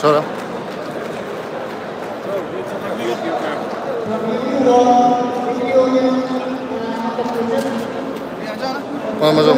收了。Vamos,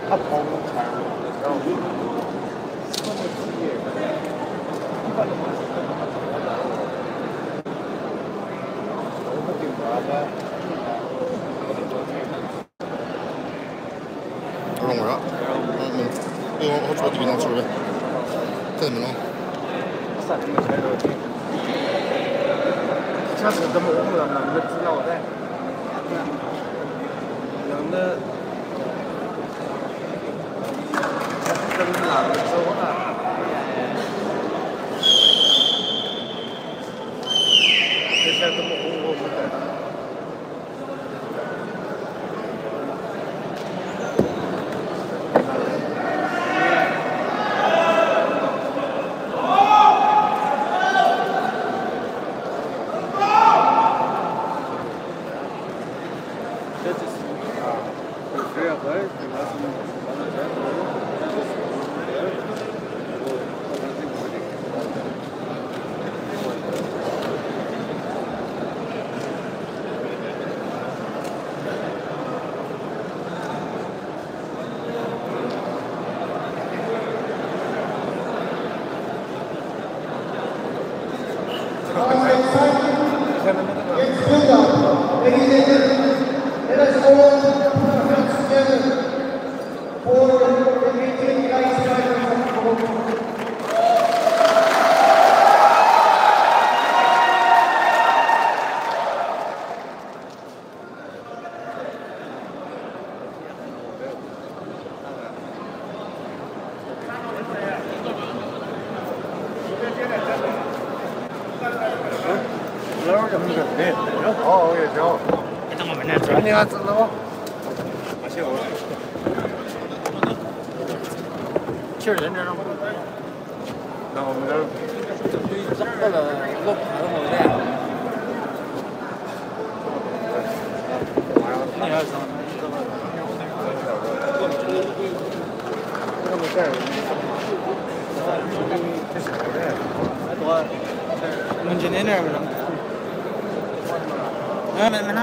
他跑路开了，然后什么职业？一般都不是很好的。我们就麻烦。 弄过呀？我坐地上吃的，这么弄？ 啥子没开到的？像是这么弄的，那么知道的，那么。 真难受啊！这下怎么哄我们的？这就是啊，这要喝，这个是。 哦，也行。 你等我们来吃。 你还知道？ 没事。其实认真了。 然后我们这儿那个我看到没得。你要是。 我们这儿。这是的。 多。能今天点没能。 没他。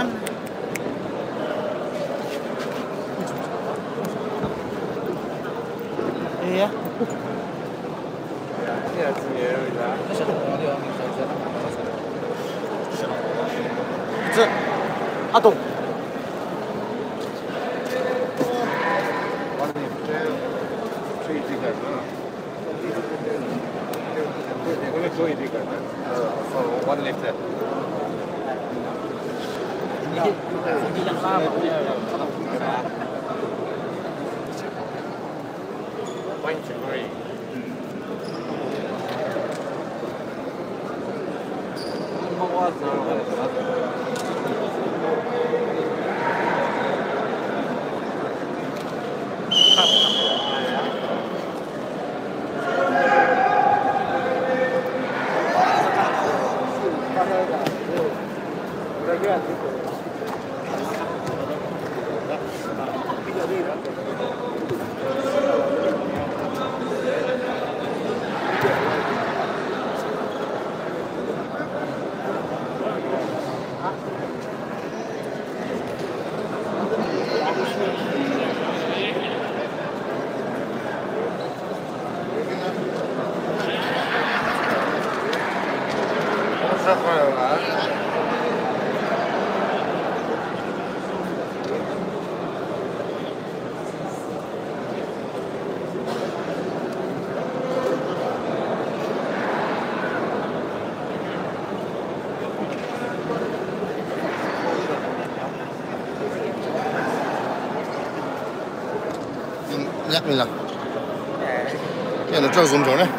哎呀！ 你还职业有啥？ 那是我的，这阿东。 完了，这水这个我们做一这个，我的那个。 你想啥嘛？ 欢迎去可以。我知道。 这还有呢。 nhắc mình là cái nó cho dùng chỗ này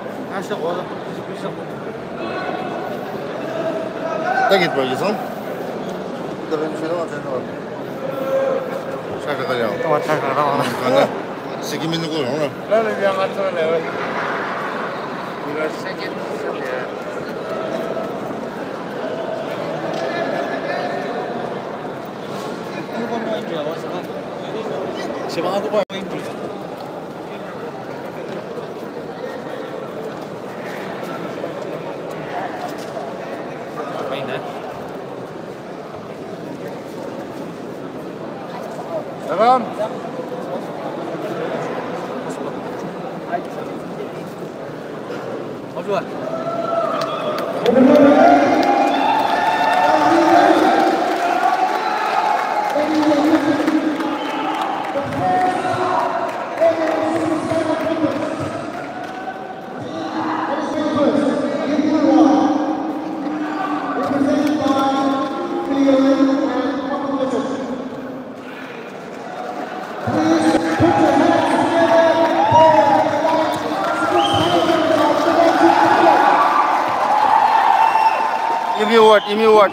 đây git böyle son da ben şöyle var sen var şaka da ya 我太可了。 kanka 8min de koyuyor ona 那里边俺这来了，那个谁给小姐？ Siapa aku bawa ini? Main dah. Tamam. 转。 Give me what?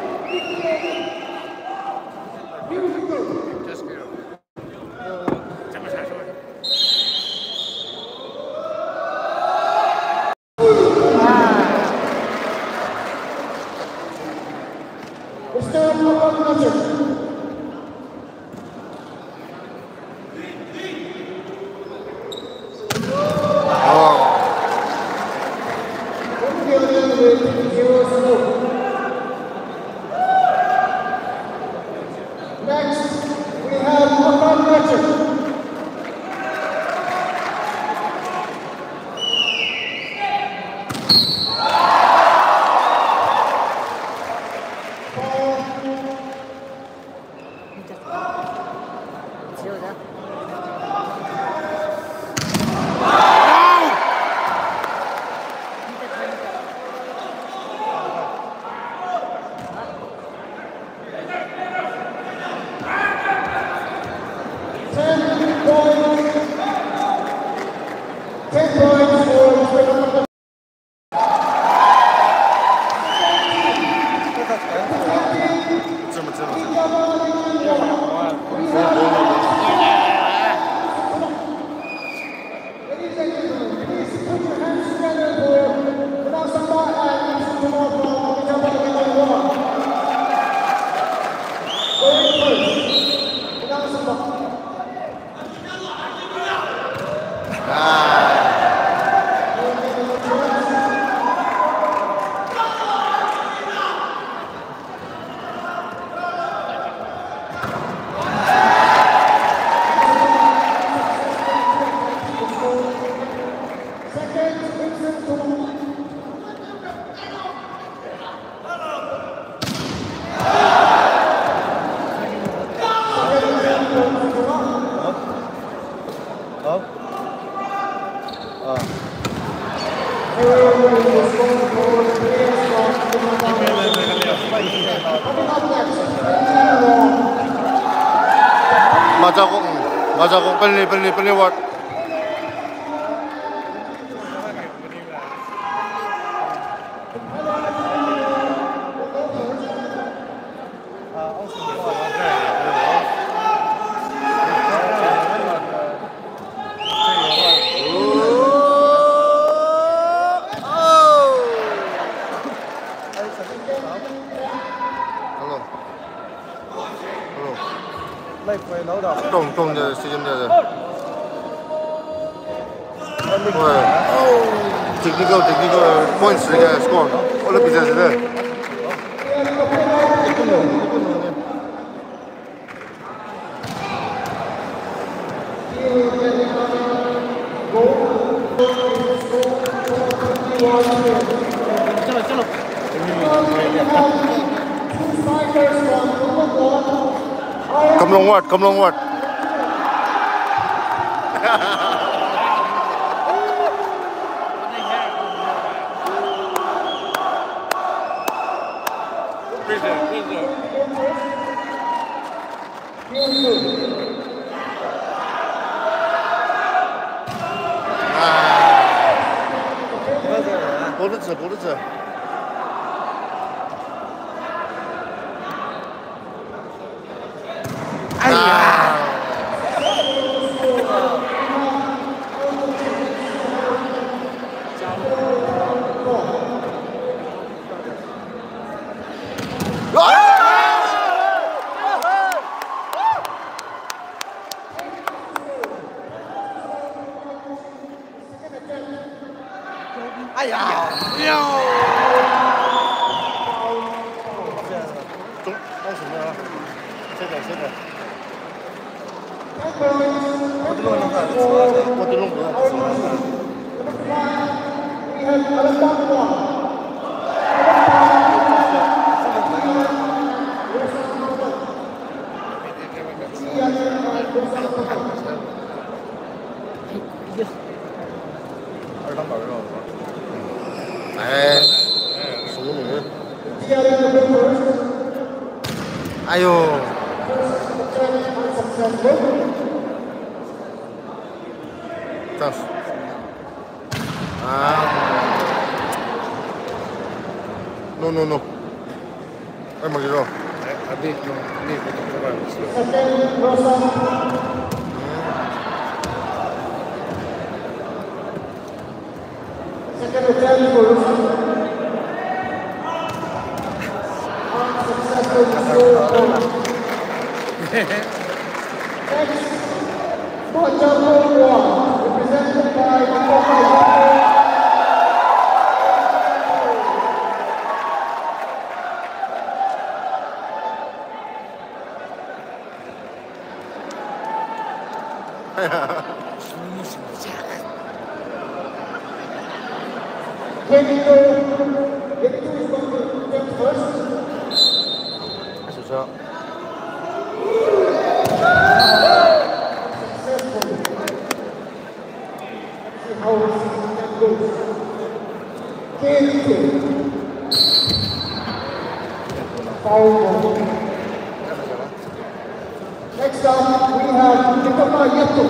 맞아, 빨리 와. Trong giờ SEA Games giờ. Technical points score. Olympic giờ đây. चलो Cầm long what? 모르죠. have Alabama. Sungguh. Ayo. Tough. No. Vai Maghiro. Ha detto Second attempt for Rosa. Unsuccessful. Next, Bojaco 1, represented by Kenito is going to attempt first. Successful. See how his attempt goes. Kenito. Foul ball. Next up, we have Nikoma Yato.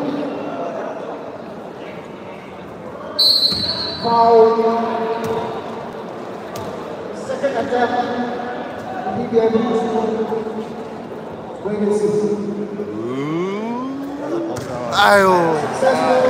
Foul. Second attempt. Will he be able to score? Wait and see. Ayo. Successful.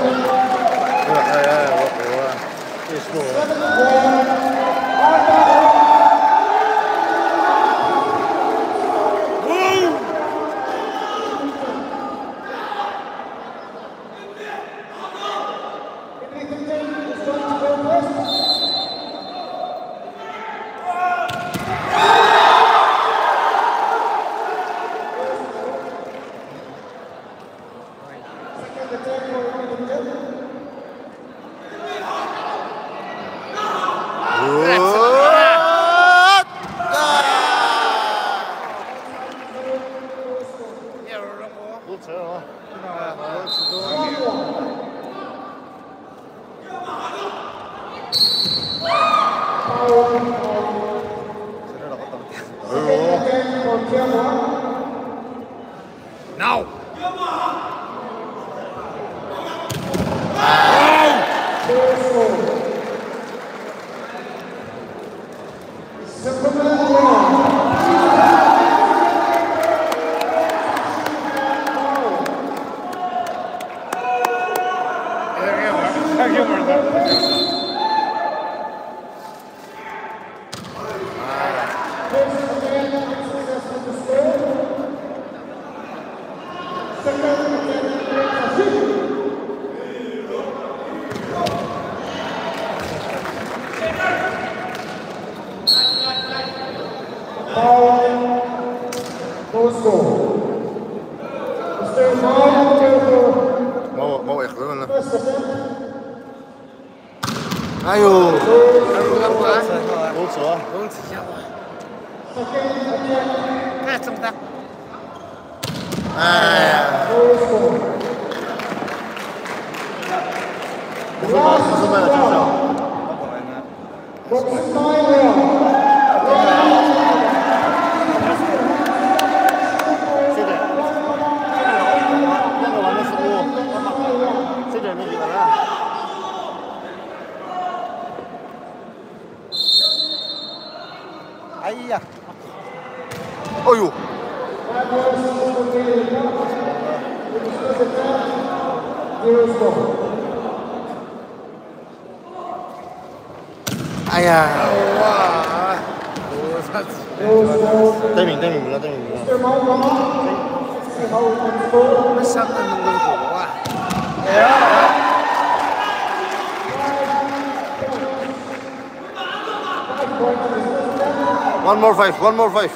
1 more 5.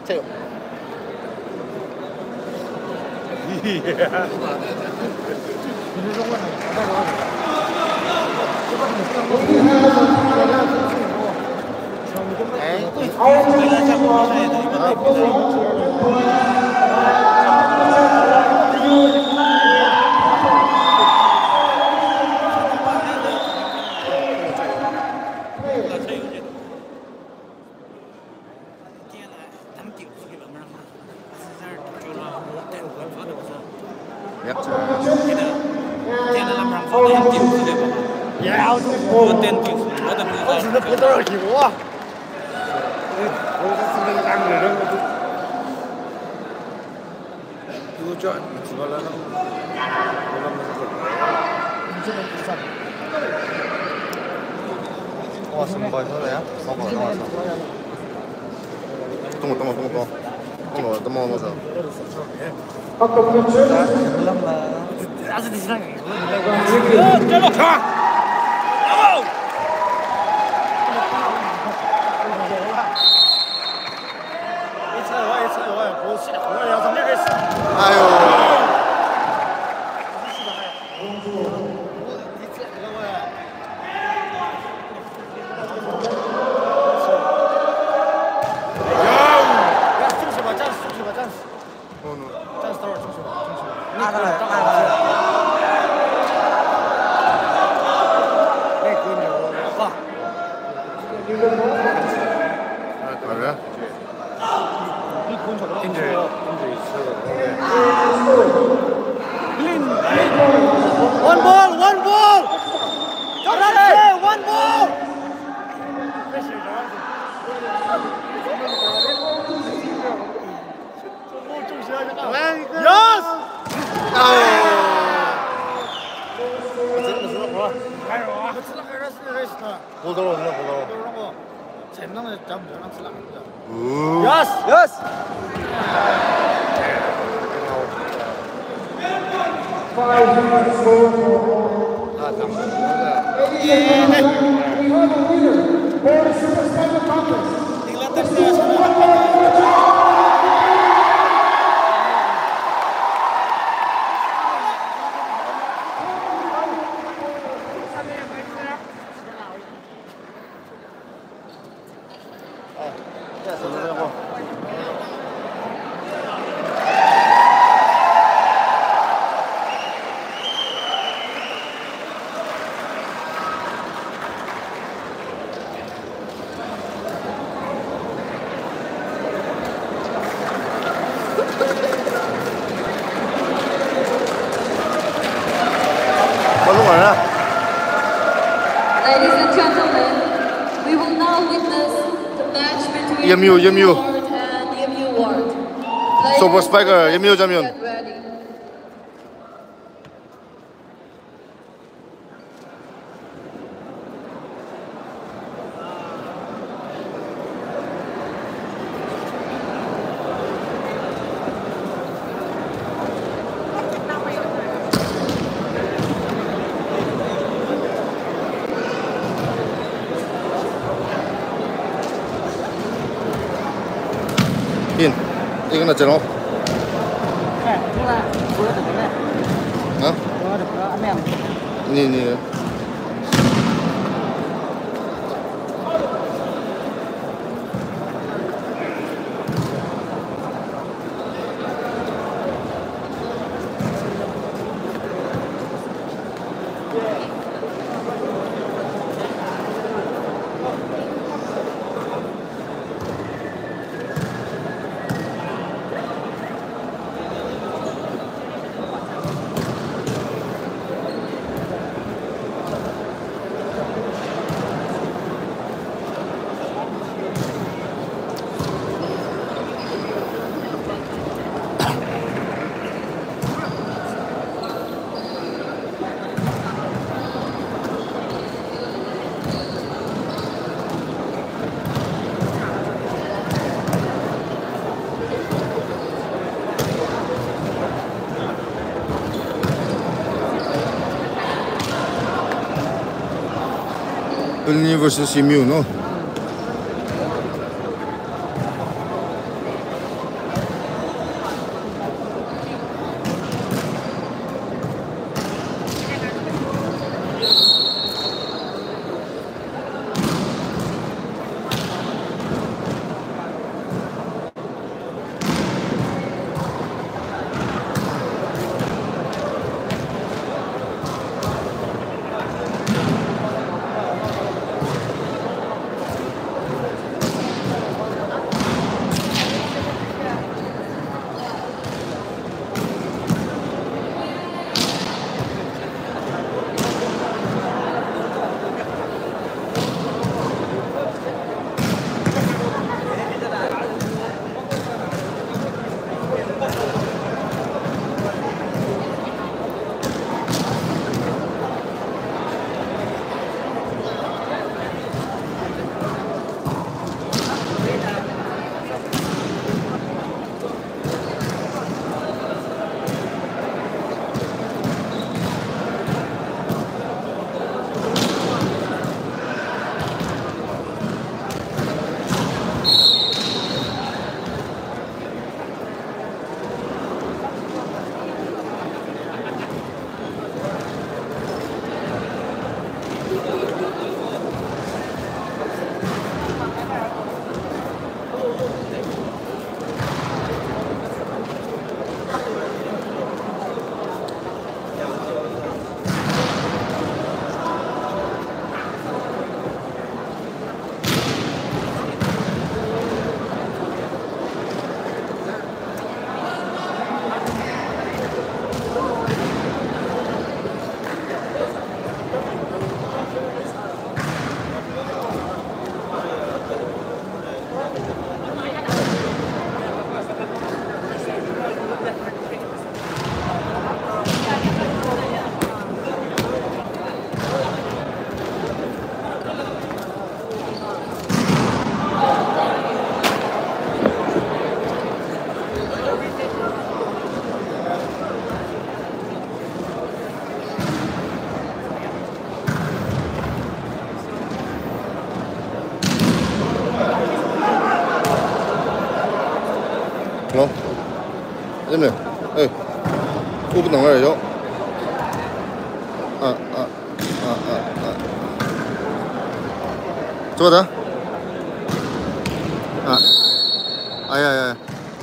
这个。哇，什么包出来呀？好好，我操！等我操！哎呦！ One ball! One ball! Yes! Yes! Yes! Ladies and gentlemen, we will now witness the match between EMU Ward and EMU Ward. Super Spiker EMU 자면. Get ready. 이거 나 잖아. 어? 니. Burnley versus EMU, no? 헬로. 아줌님, 에이, 5분 남아야죠. 저거다. 아야야.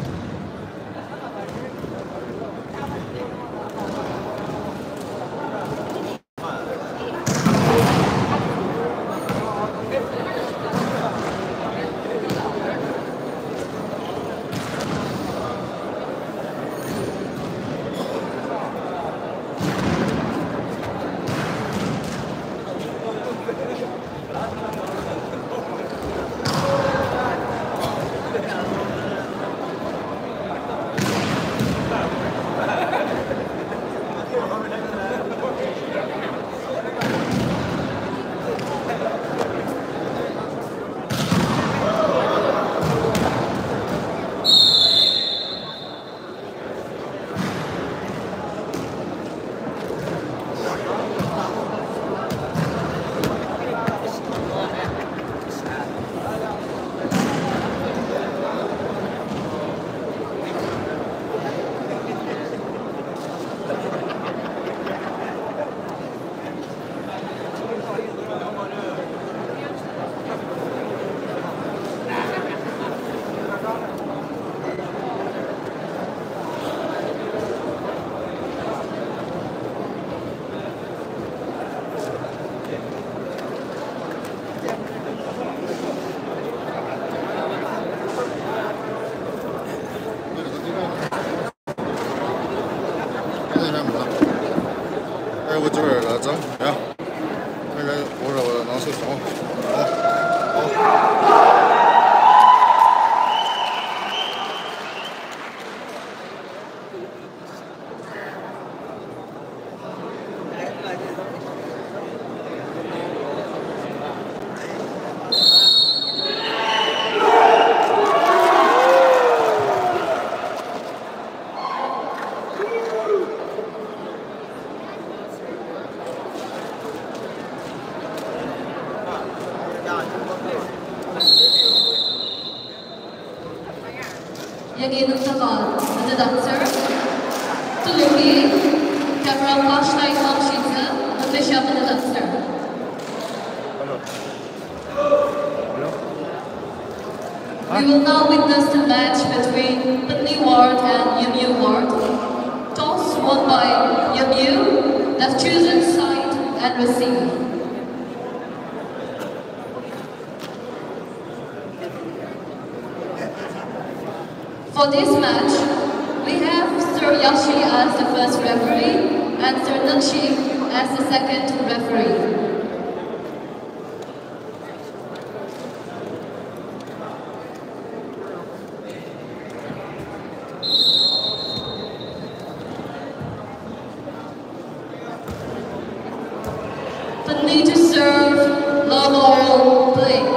我这边来整，呀，那个我拿水冲， 여기는 사과, the dancer, Tulugi, camera flashlight Mamshitsa, and Bishop and the dancer. We will now witness the match between Putney Ward and Yum Ward. Toss won by Yum have chosen side and receive. For this match, we have Sir Yashi as the first referee and Sir Nachi as the second referee. The need to serve, love all, play.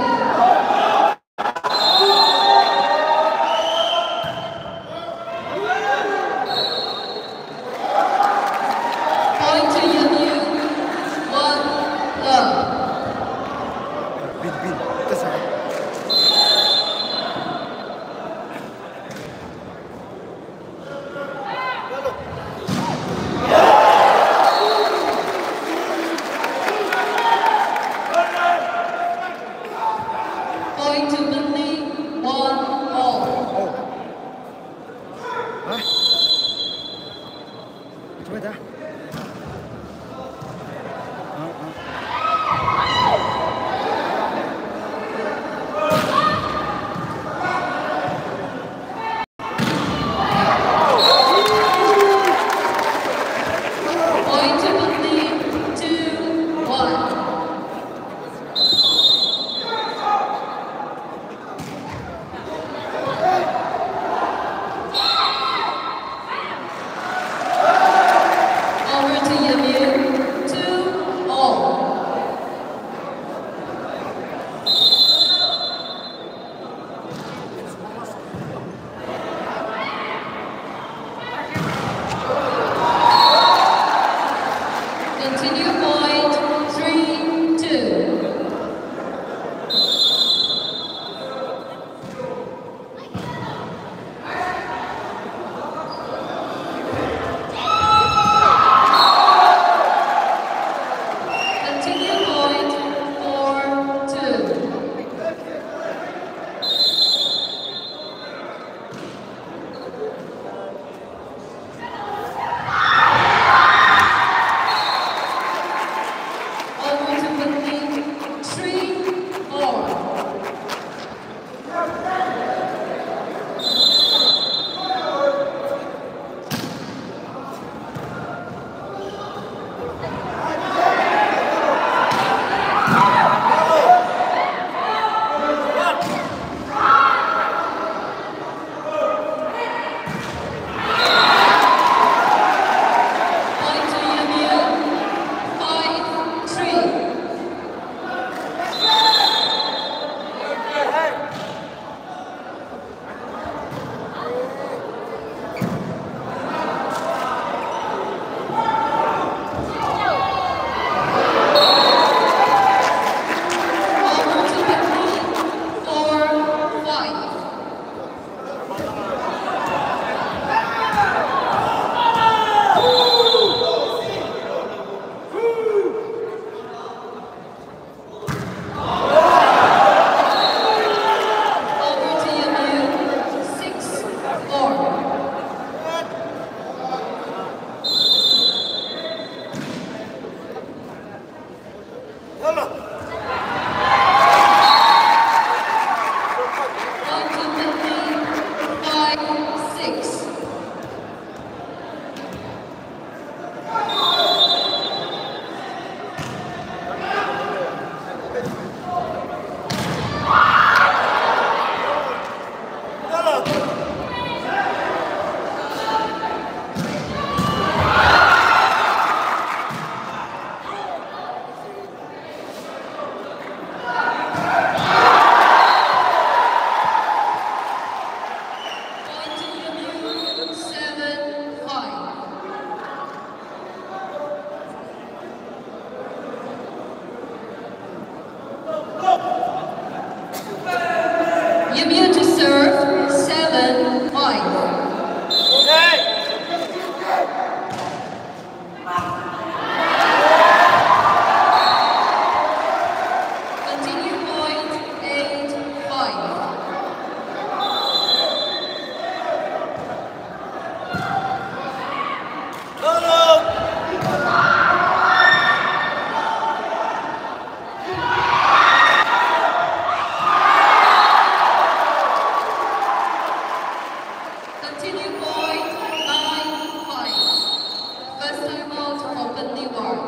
Continue point 9-5. First time out for Burnley Ward.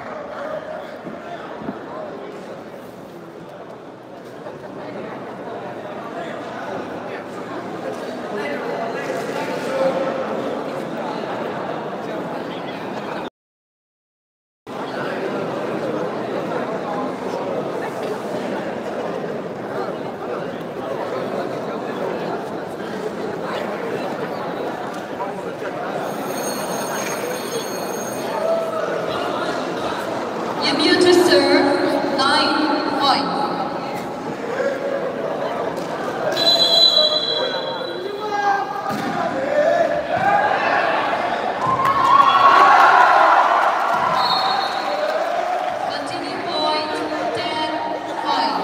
Yamyu to serve 9-5. Continue point 10-5.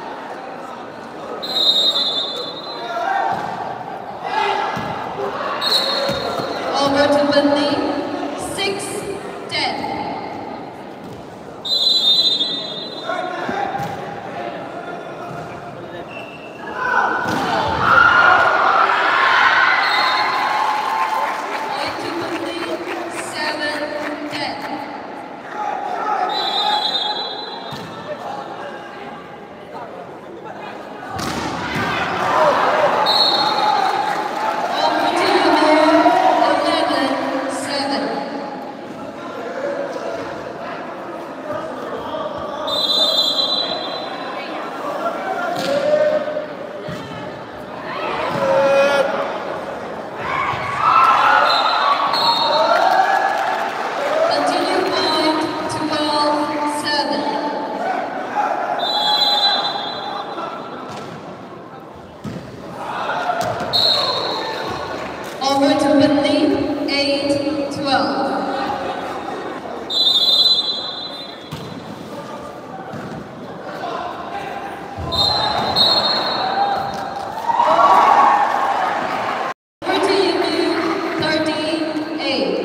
Over to Burnley 6-10. Point to Burnley 7-10. Over to Yamyu 11-7. Continue point 12-7. Over to Burnley 8-12. Over to Yamyu 13-8.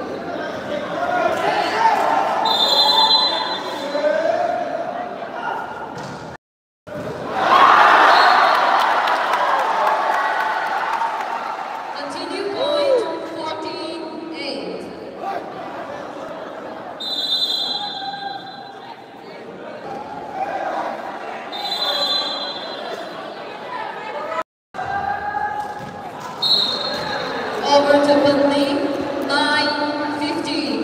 Continue point 14-8. Over to Burnley 9-15.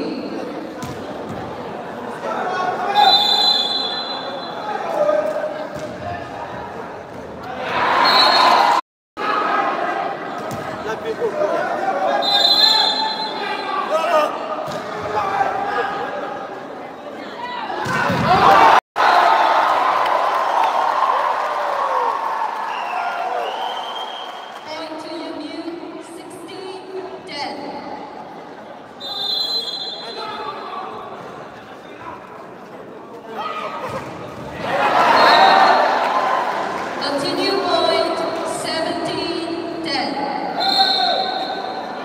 Point to Yamyu 16-10. Continue point 17-10.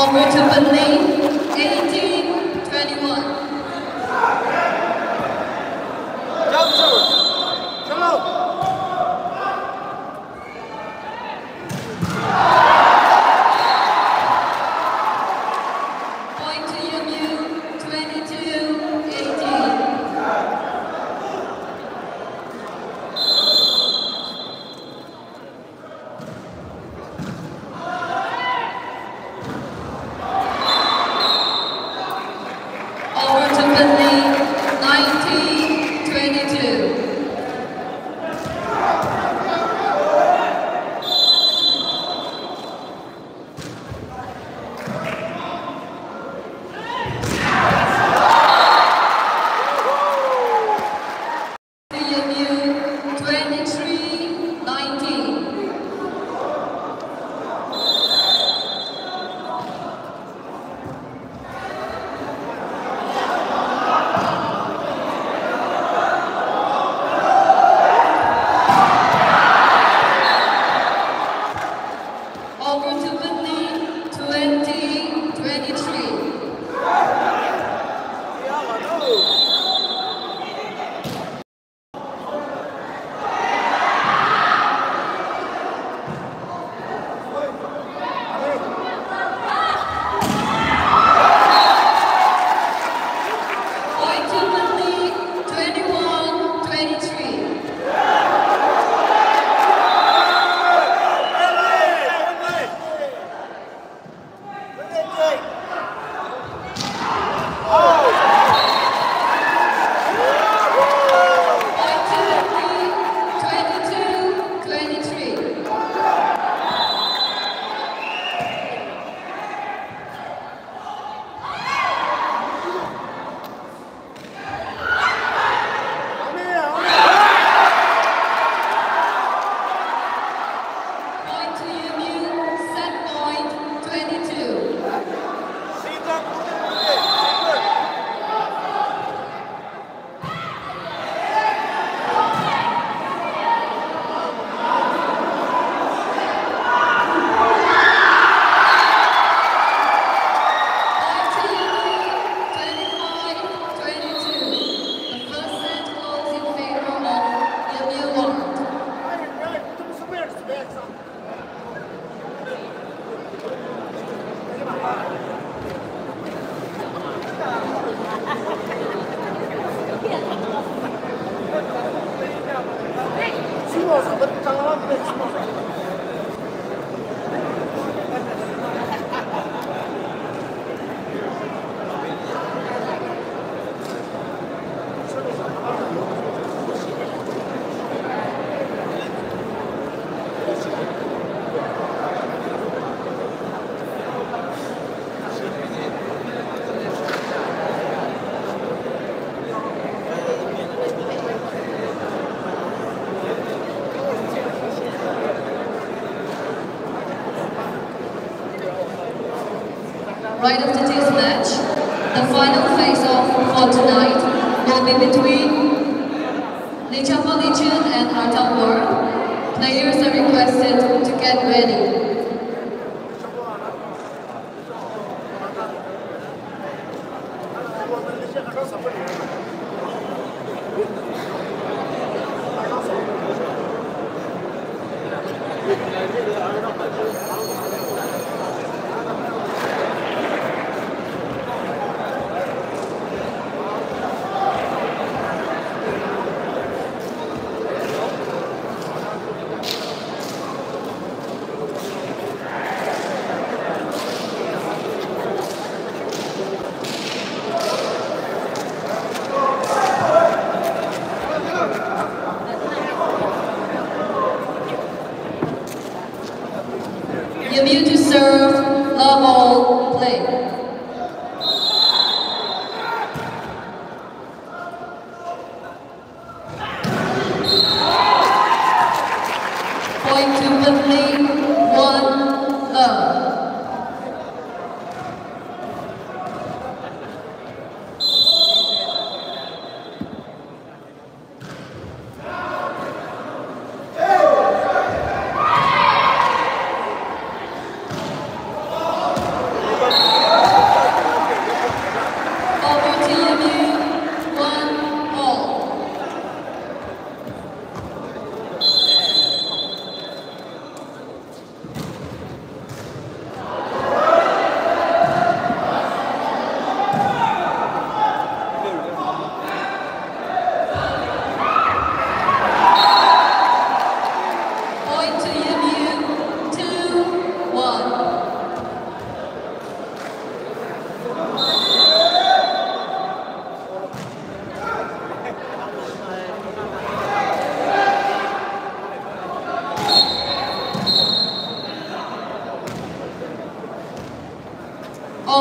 Over to Burnley, 18-21. Point to UMU, 22-18. Over to Burnley, 19-22. UMU, 23-19. Over to Burnley, 20-23. Point to Burnley, 21-23. Point to Burnley, 22-23. Point to UMU, set point, 22. Point to UMU, 25-22. The first set goes in favor of UMU Ward. Right after this match, the final face-off for tonight will be between Lichapa Lichun and Artam Ward. Players are requested to get ready. UMU to serve, love all, play. Point to Burnley, 1 love.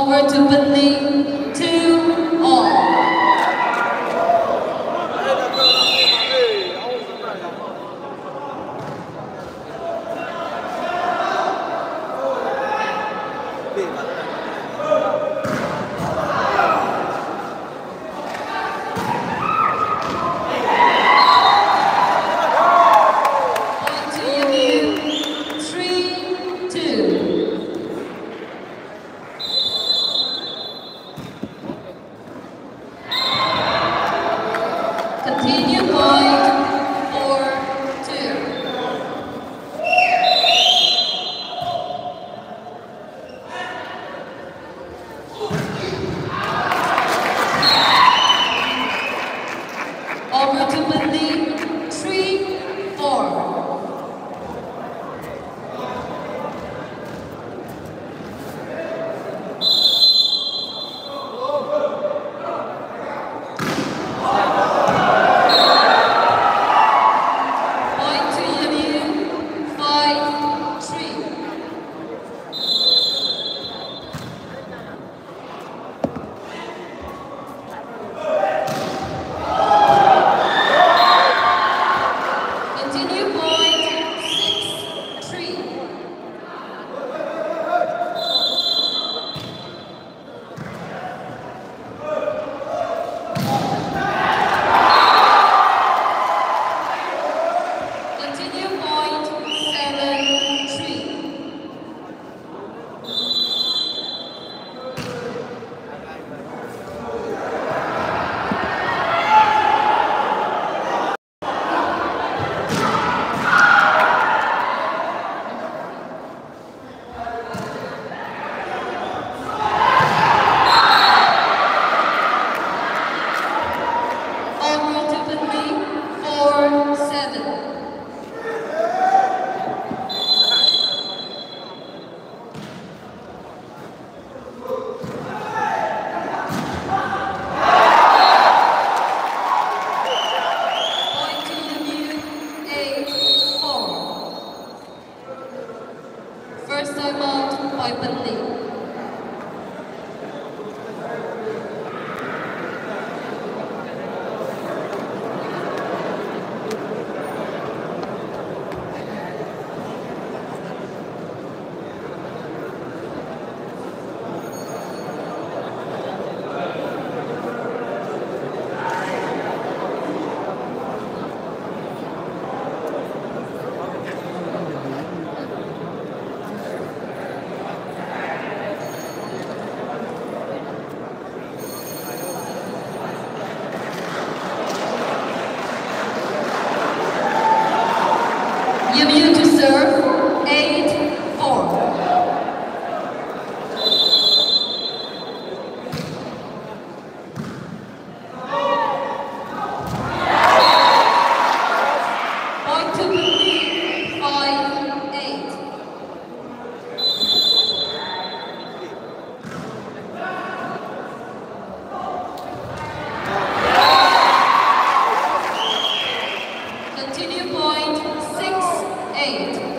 Over to Burnley, 2-all. Continue point 4-2. Over to Burnley, 3-4. First time out by Burnley. UMU to serve, 8-4. Point to Burnley, 5-8. Continue point 6-8.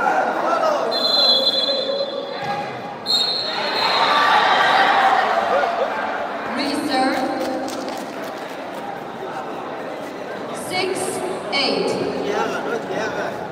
Reserve 6-8.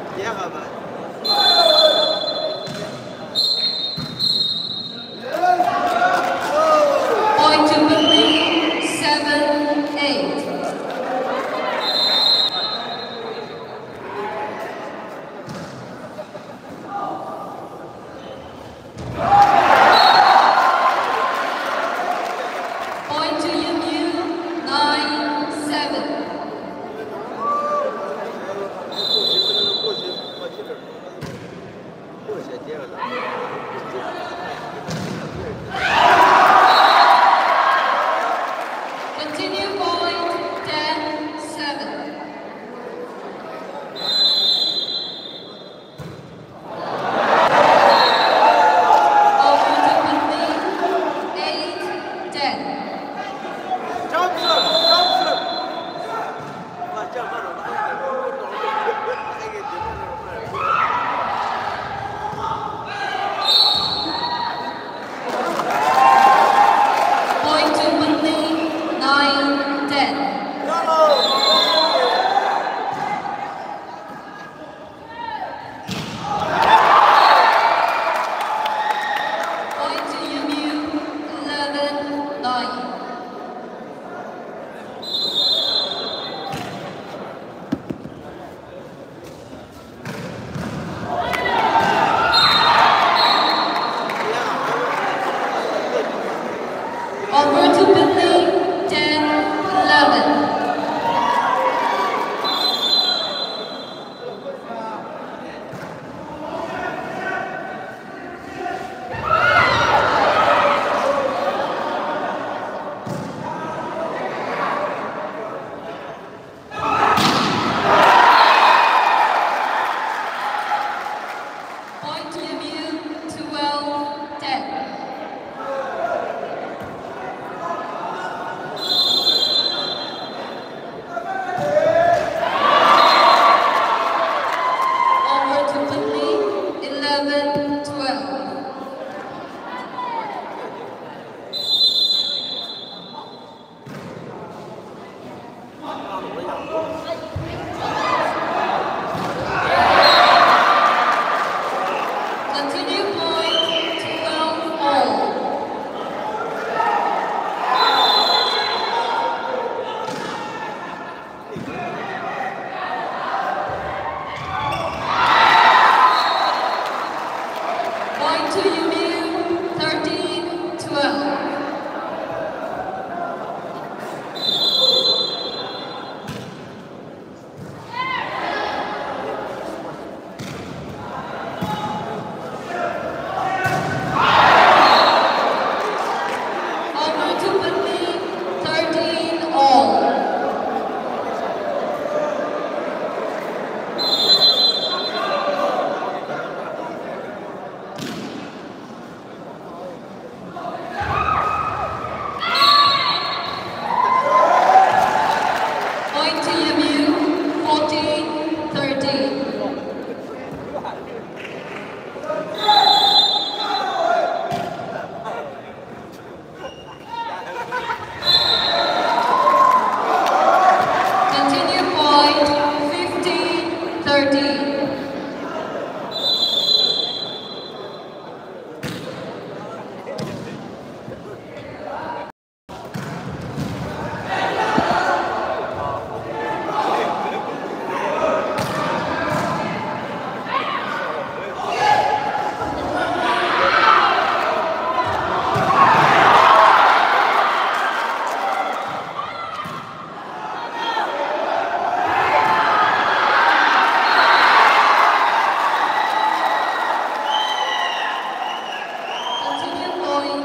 Continue point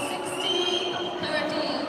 16-13.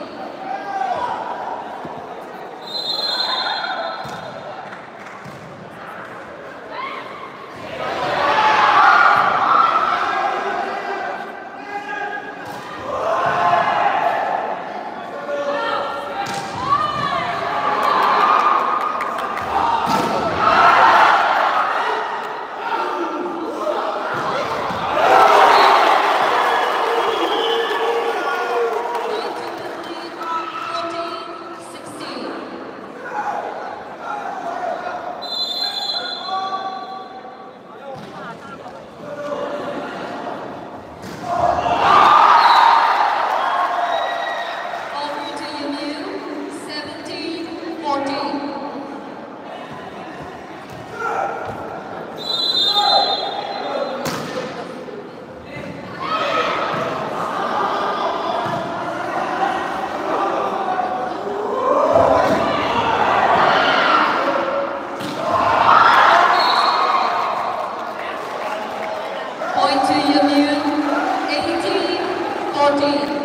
Over to UMU 17-14. Point to UMU 18-14.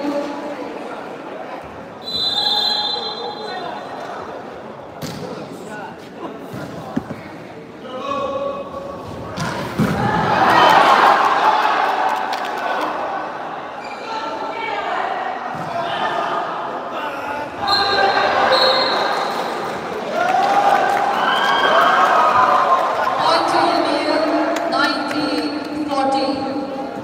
Point to UMU 19-14.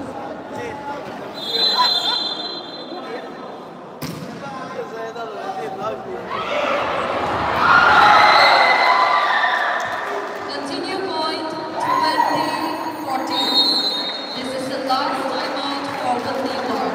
Continue point 20-14. This is the last timeout for Putney Ward.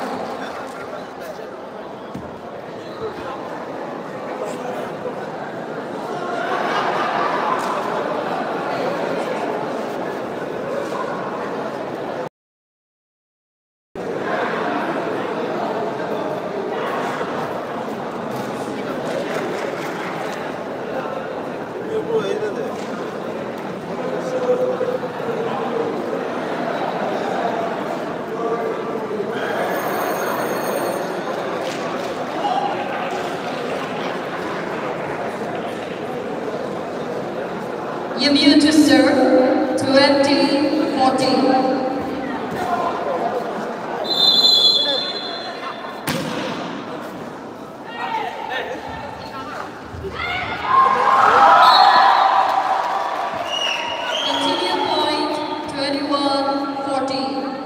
UMU to serve 20-14. Continue point 21-14.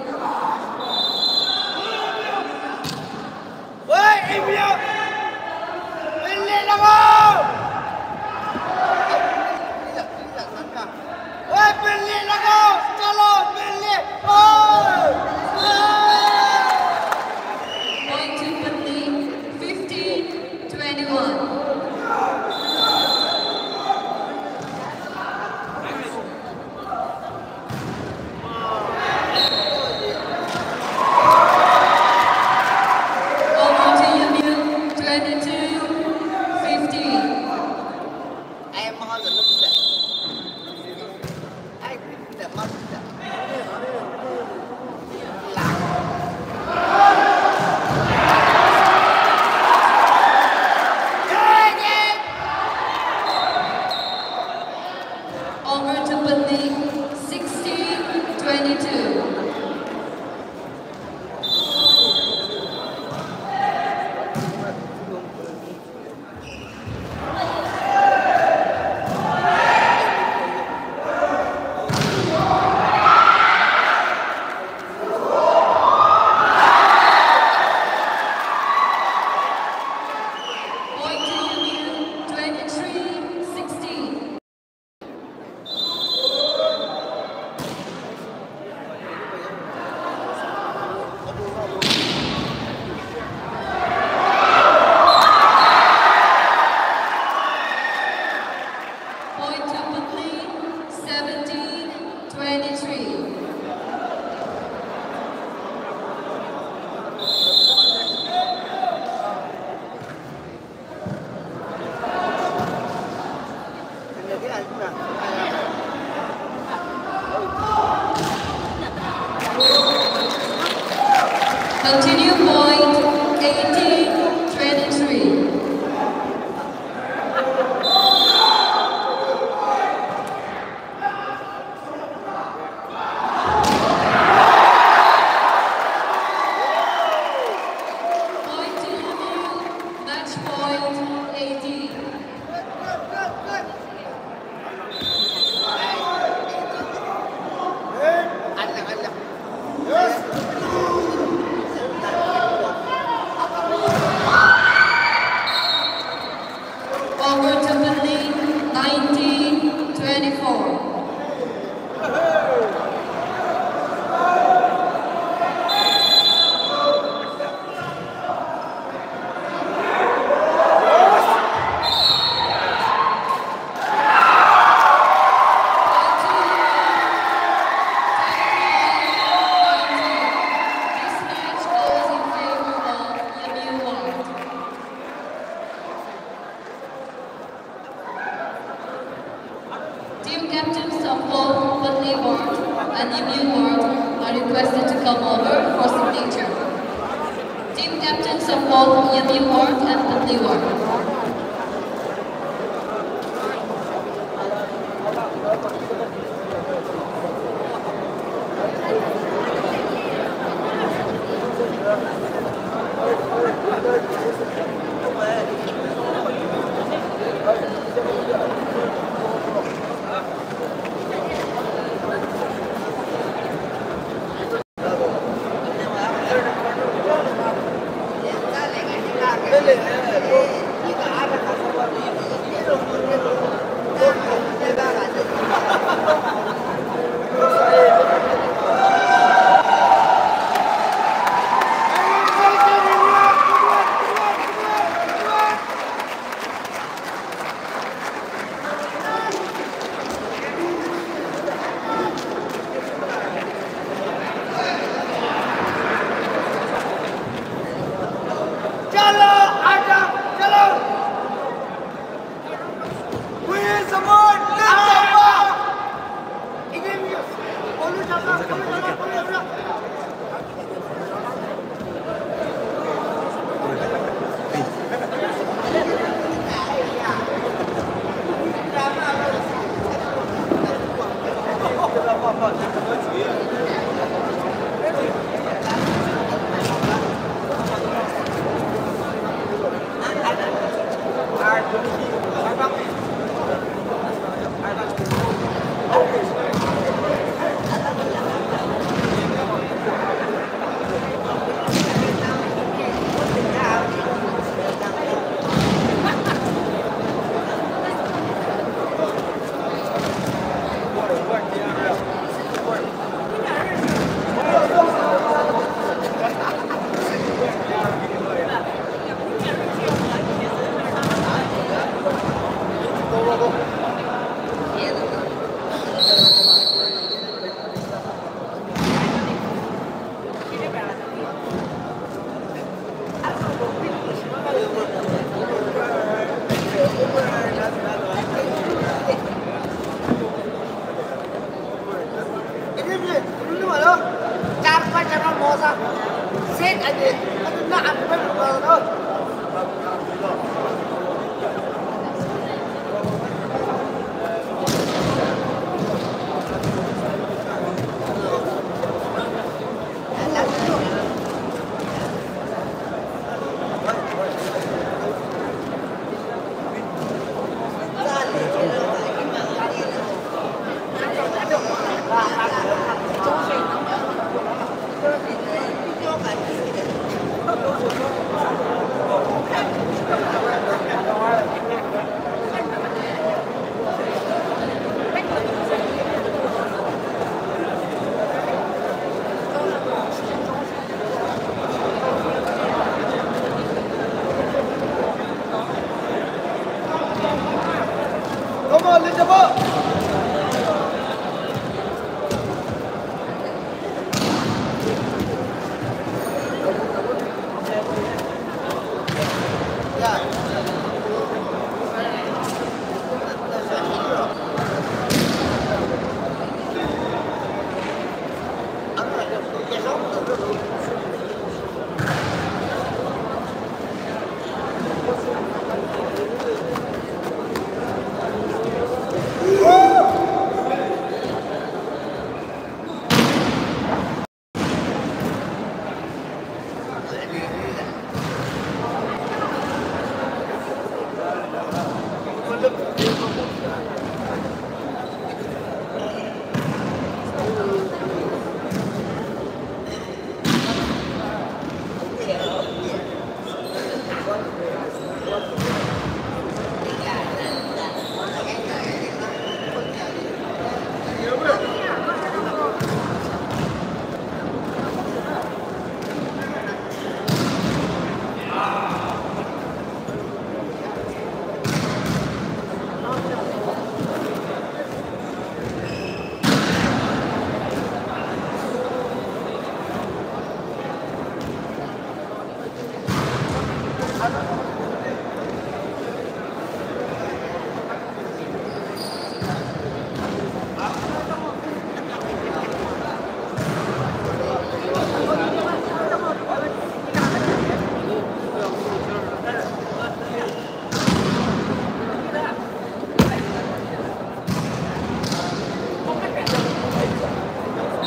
Point to Putney 15-21. Over to UMU 22-15. Em hơi là lúc đẹp. Ai cũng đẹp mắt đẹp. Over to Putney 16-22. Point to UMU 23-16. 23. Continue point 18, 23. Point to you, match point 18. Over to Burnley, 19, 24. This match goes in favor of Yemi Ward. Team captains of both Burnley Ward and Yemi Ward are requested to come over for signature. Team captains of both Yemi Ward and Burnley Ward.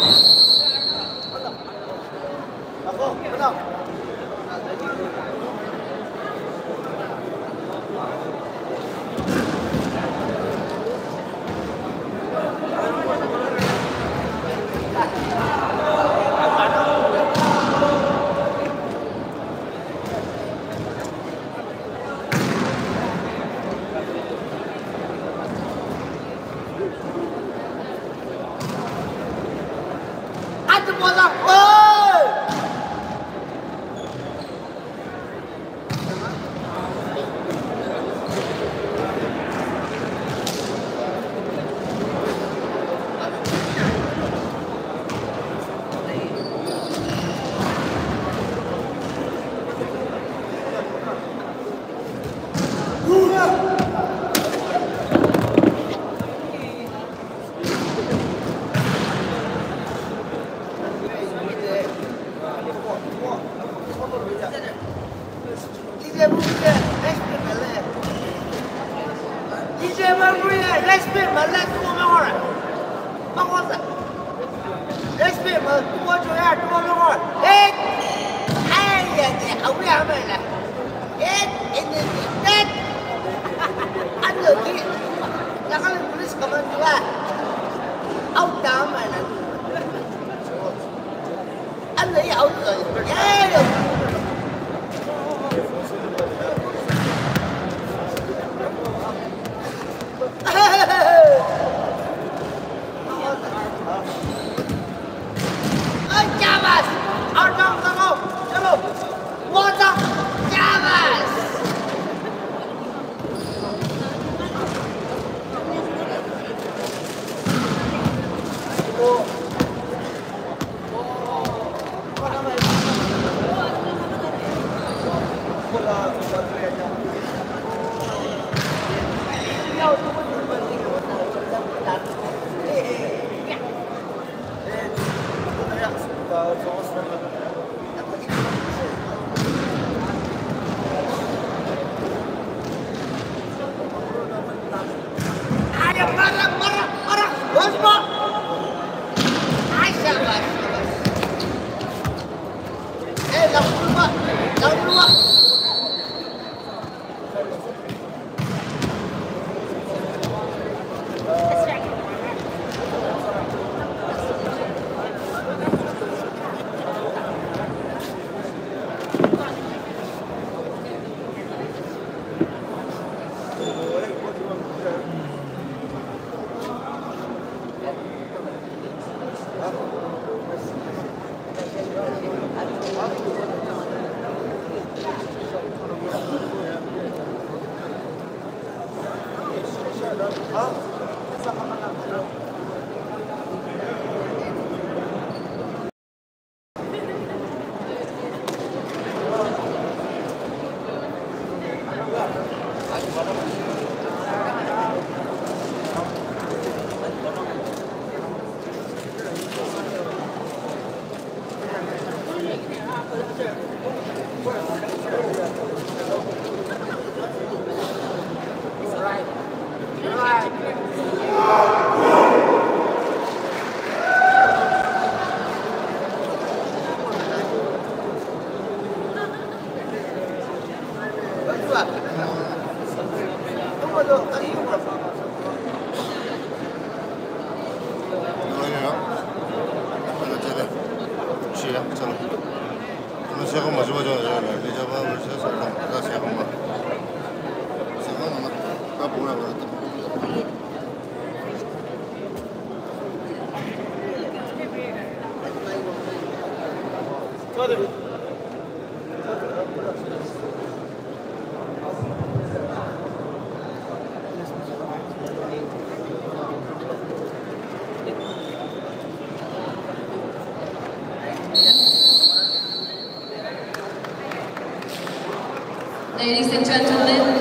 Ladies and gentlemen,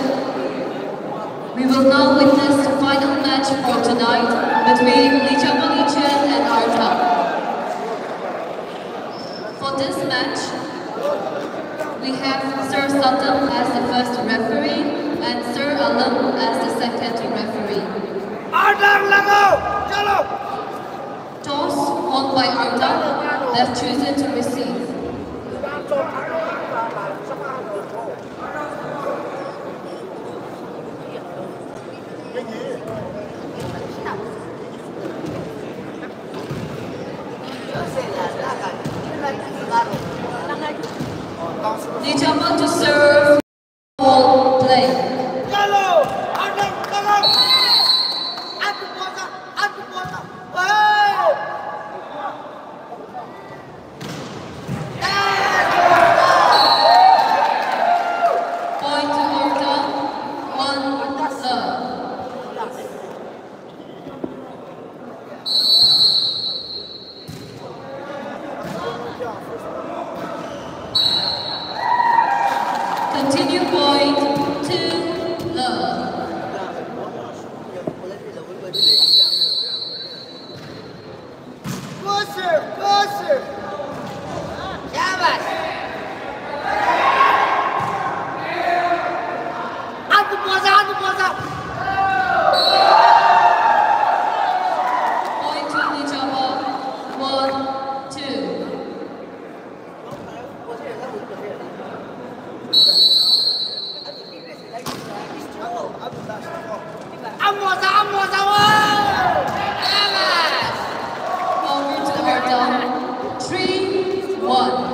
we will now witness the final match for tonight between Licha Malichan and Arta. For this match, we have Sir Satam as the first referee and Sir Alam as the second referee. Toss won by Arta, left chosen to receive. Nichama to serve ball play. Point to Arta, 1-love. Continue point, 2-love. Closer. Shabash. Point to Nichama, 1-2. Over to Arta, 3-1.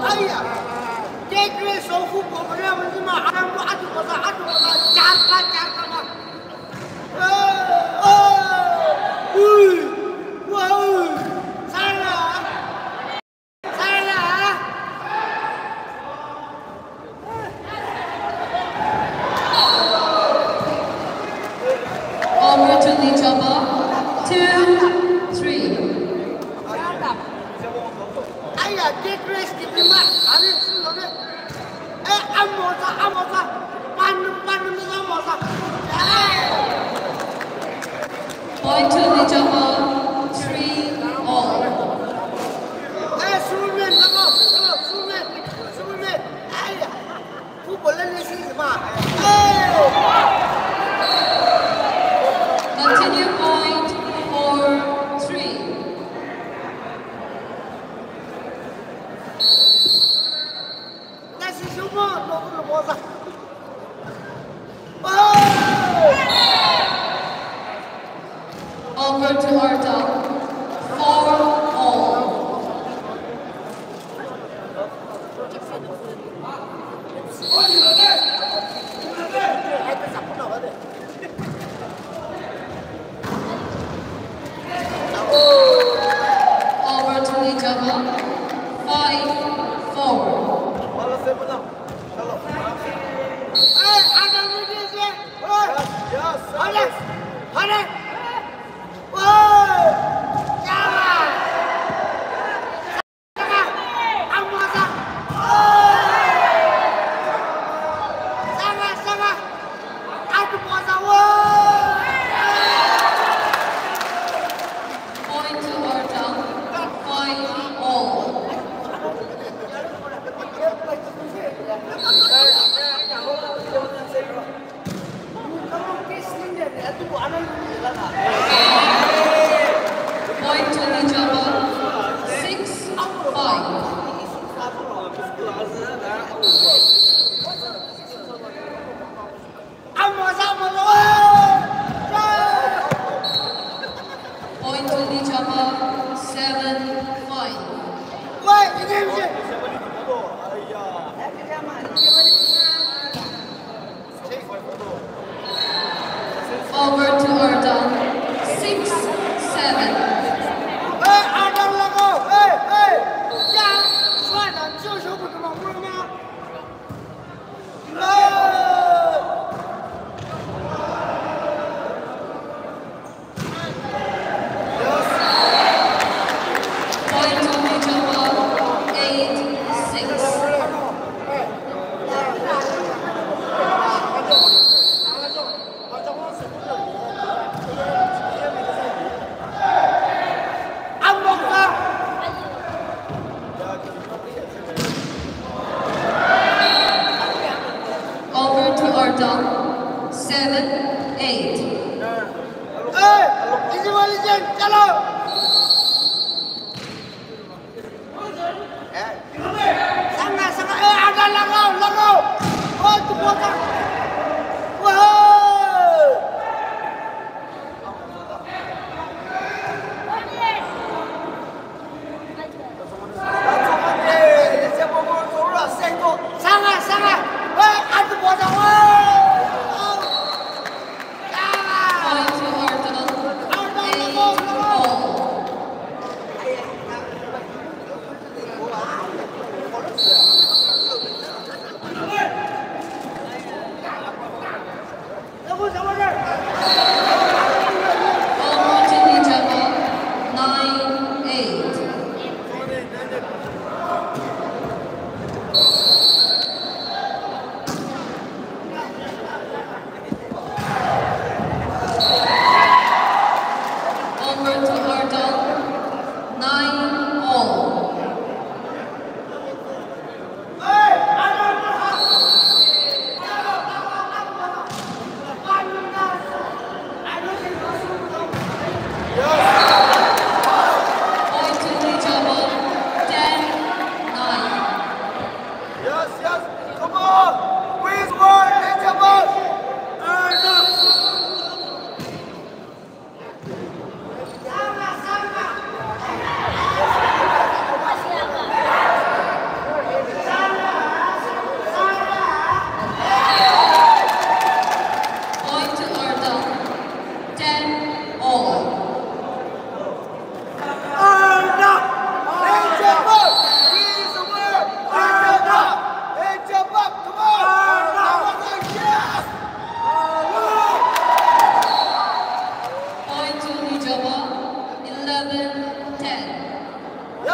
Over to Nichama, 2-3. Point to Nichama, 3-all. Continue point, 4-3. Over to Arta, 4-all. Over to Nichama, 5-4. Point to Arta, 5-all. Point to Nichama, 6-5. Point to Nichama, 7-5. Over to Arta, 6-7. Point to Nichama, 8-6. Over to Arta, 7-8.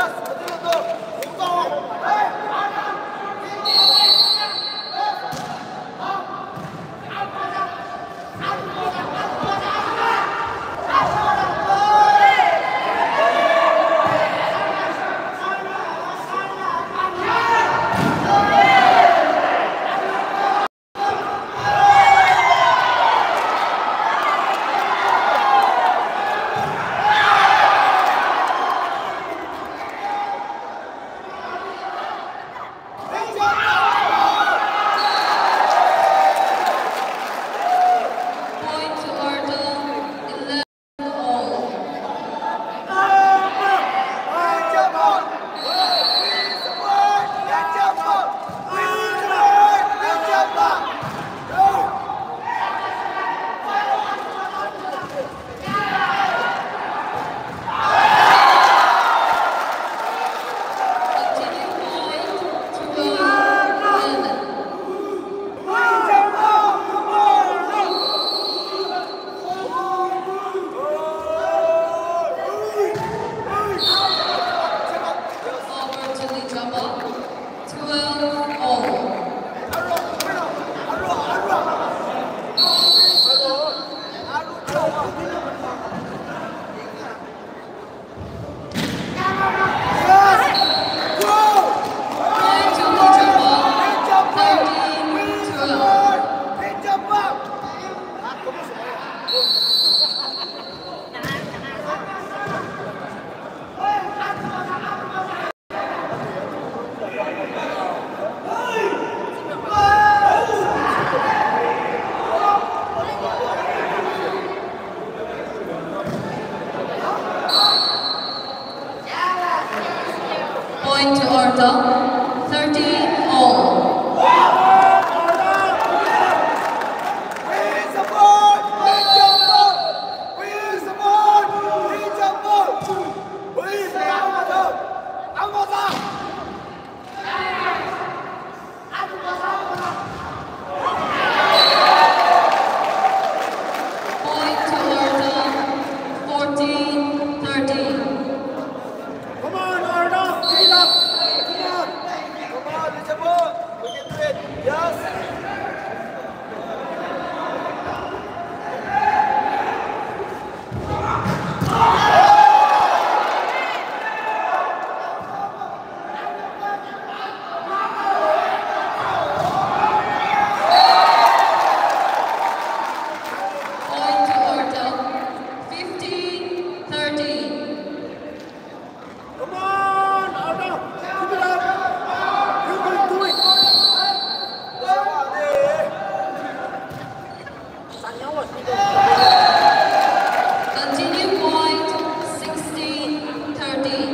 Point to Orta, 13-all. Point to Orta, 14-13. Come on, Arda! Speed up! Come on! Come on, Elizabeth! We can do it! Yes! Point to Orta, 15-13. Come on, Arda! Keep it up! You can do it! Continue point, 16-13.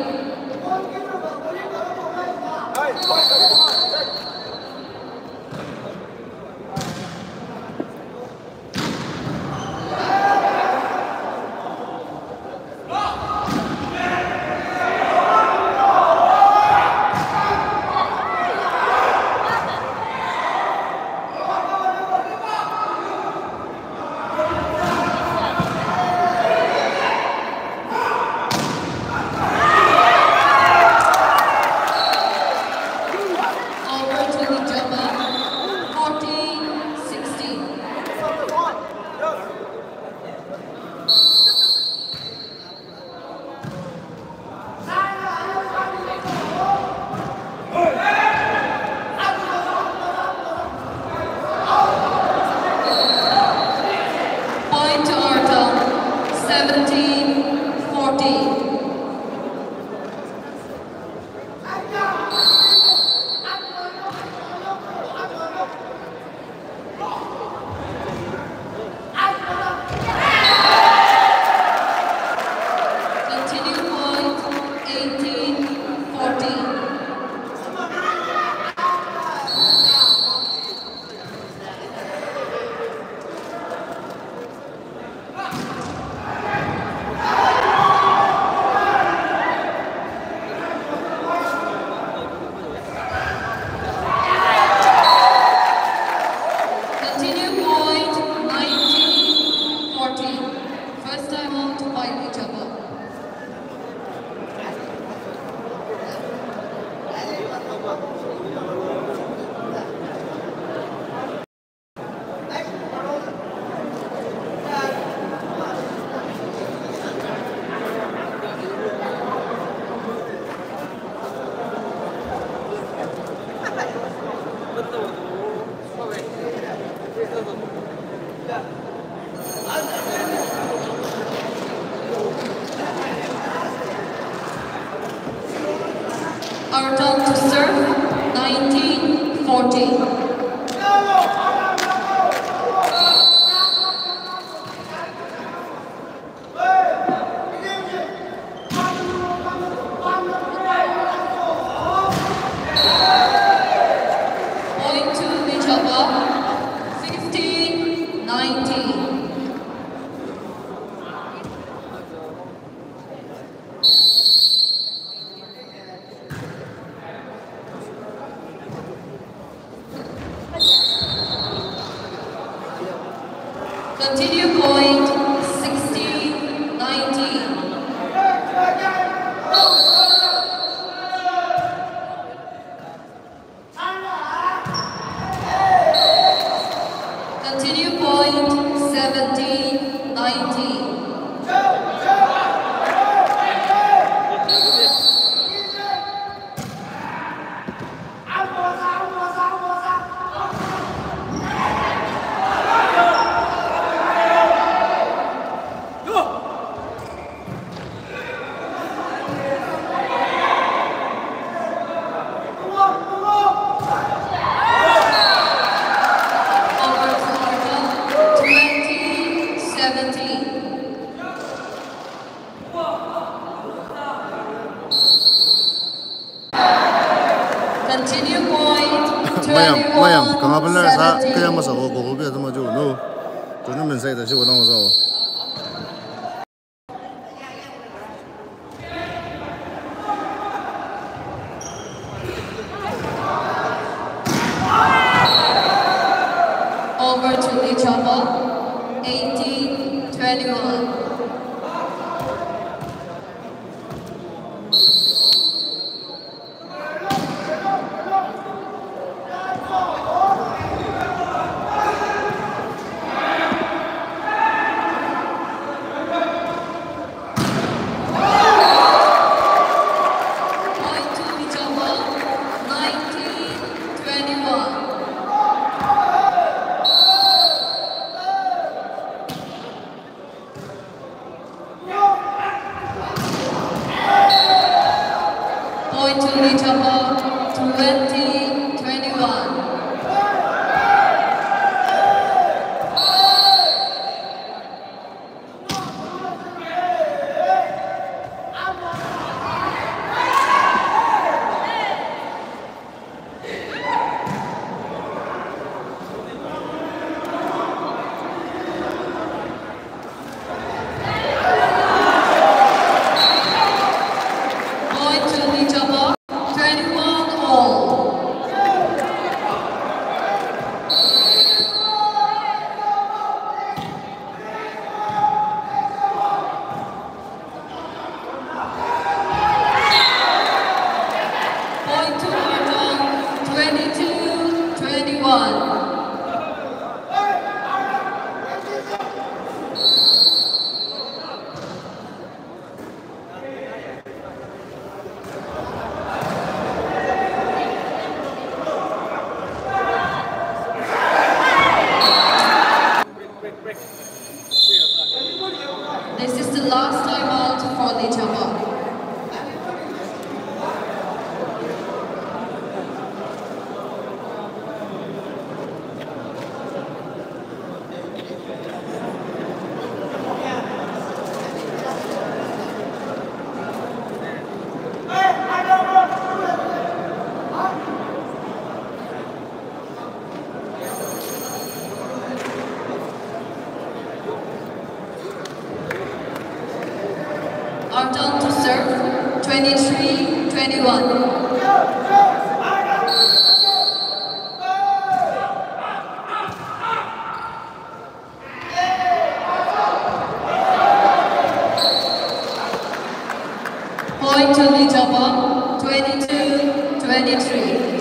Our turn to serve, 19-14. Point to Lijaba, 15-19. Continue point, 16-19. Continue point, 17-19. Over to Arta, 20-17. Continue point, Mayam, kanga benar sa 21-17. kaya masa ko biar tu maju no. Tu ni mensai dah siapa nama saya. Over to Lijaba, 18-21. Point to Lijaba, 19-21. Point to Lijaba, 20-21. Point to Lijaba, 21-all. Point to Arta, 22-21. This is the last time out for Lijaba. Our turn to serve, 23-21. Point to Lijaba, 22-21. 23.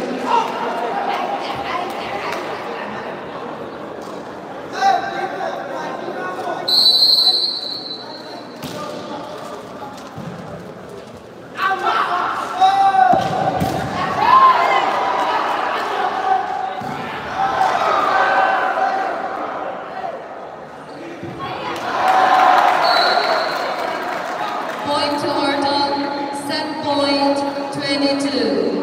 Point to Orton, set point 22.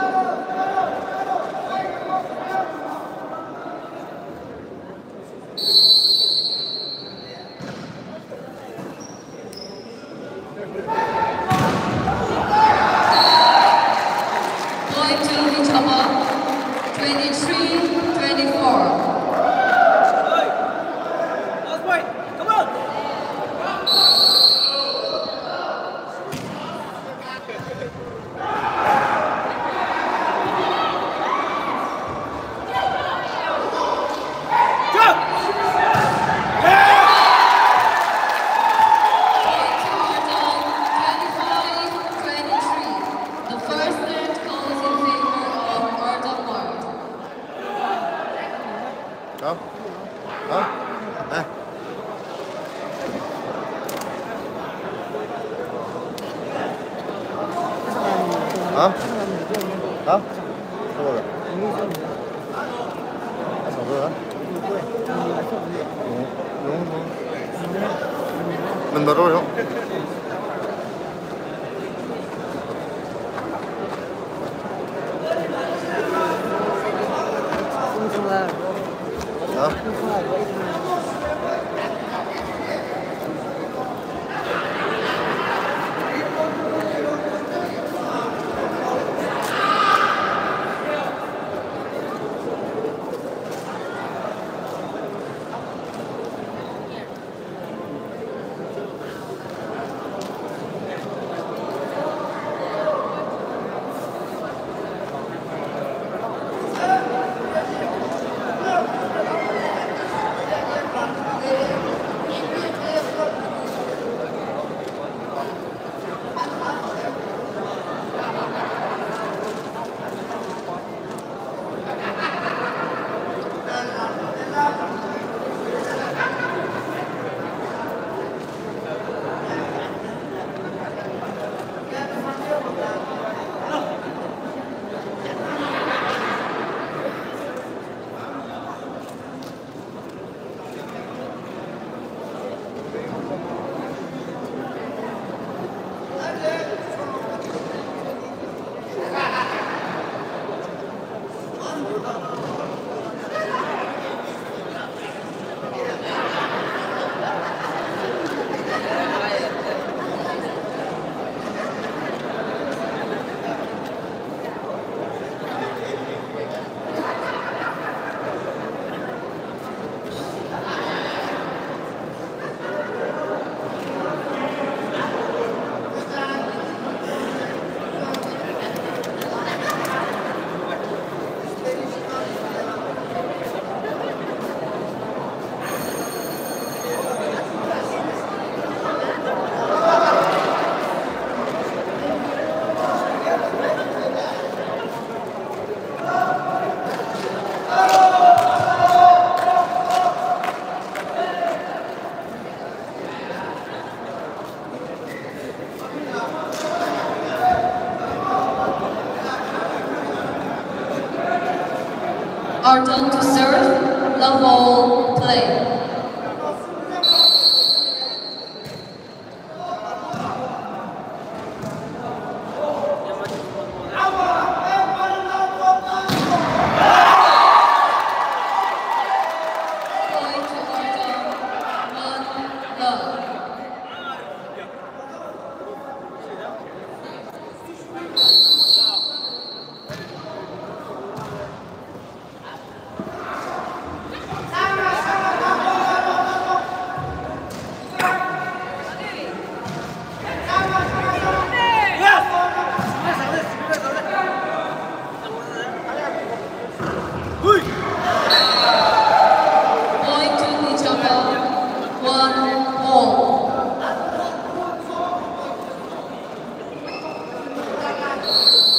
Point to Vichaba, 23-24. Last point. Come on. Point to Orton, 25-23. The first set goes in favor of Orton Ward. Đó. Đó. Nè. Hả? Đó. Đâu rồi? Xong rồi hả? Đúng không? Mình bật rồi không? Đó. Orton to serve, love all, play. Point to Orton, 1-love. Point to Vichaba, 1-all.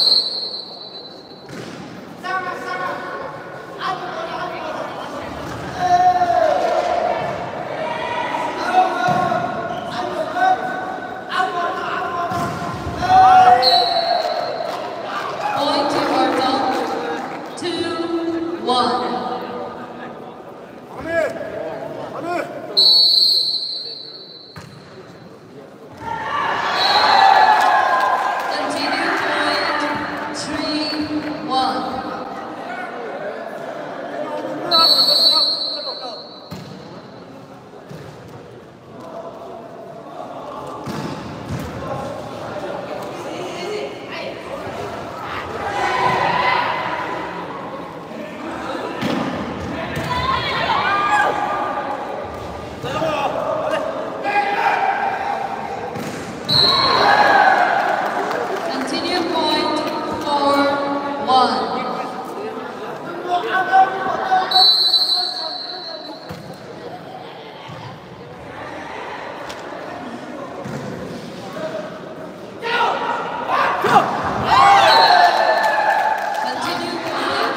1. Continue point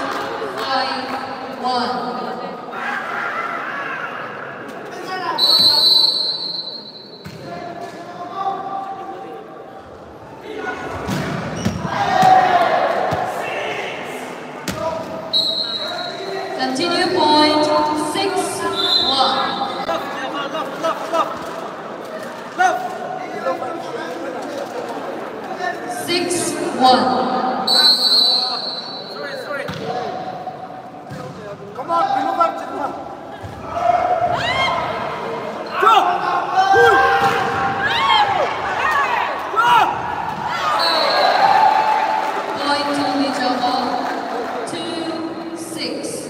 5-1. Continue point 6-1. 6-1. Come on, below back, Chitma. Point to Lijava. 2-6.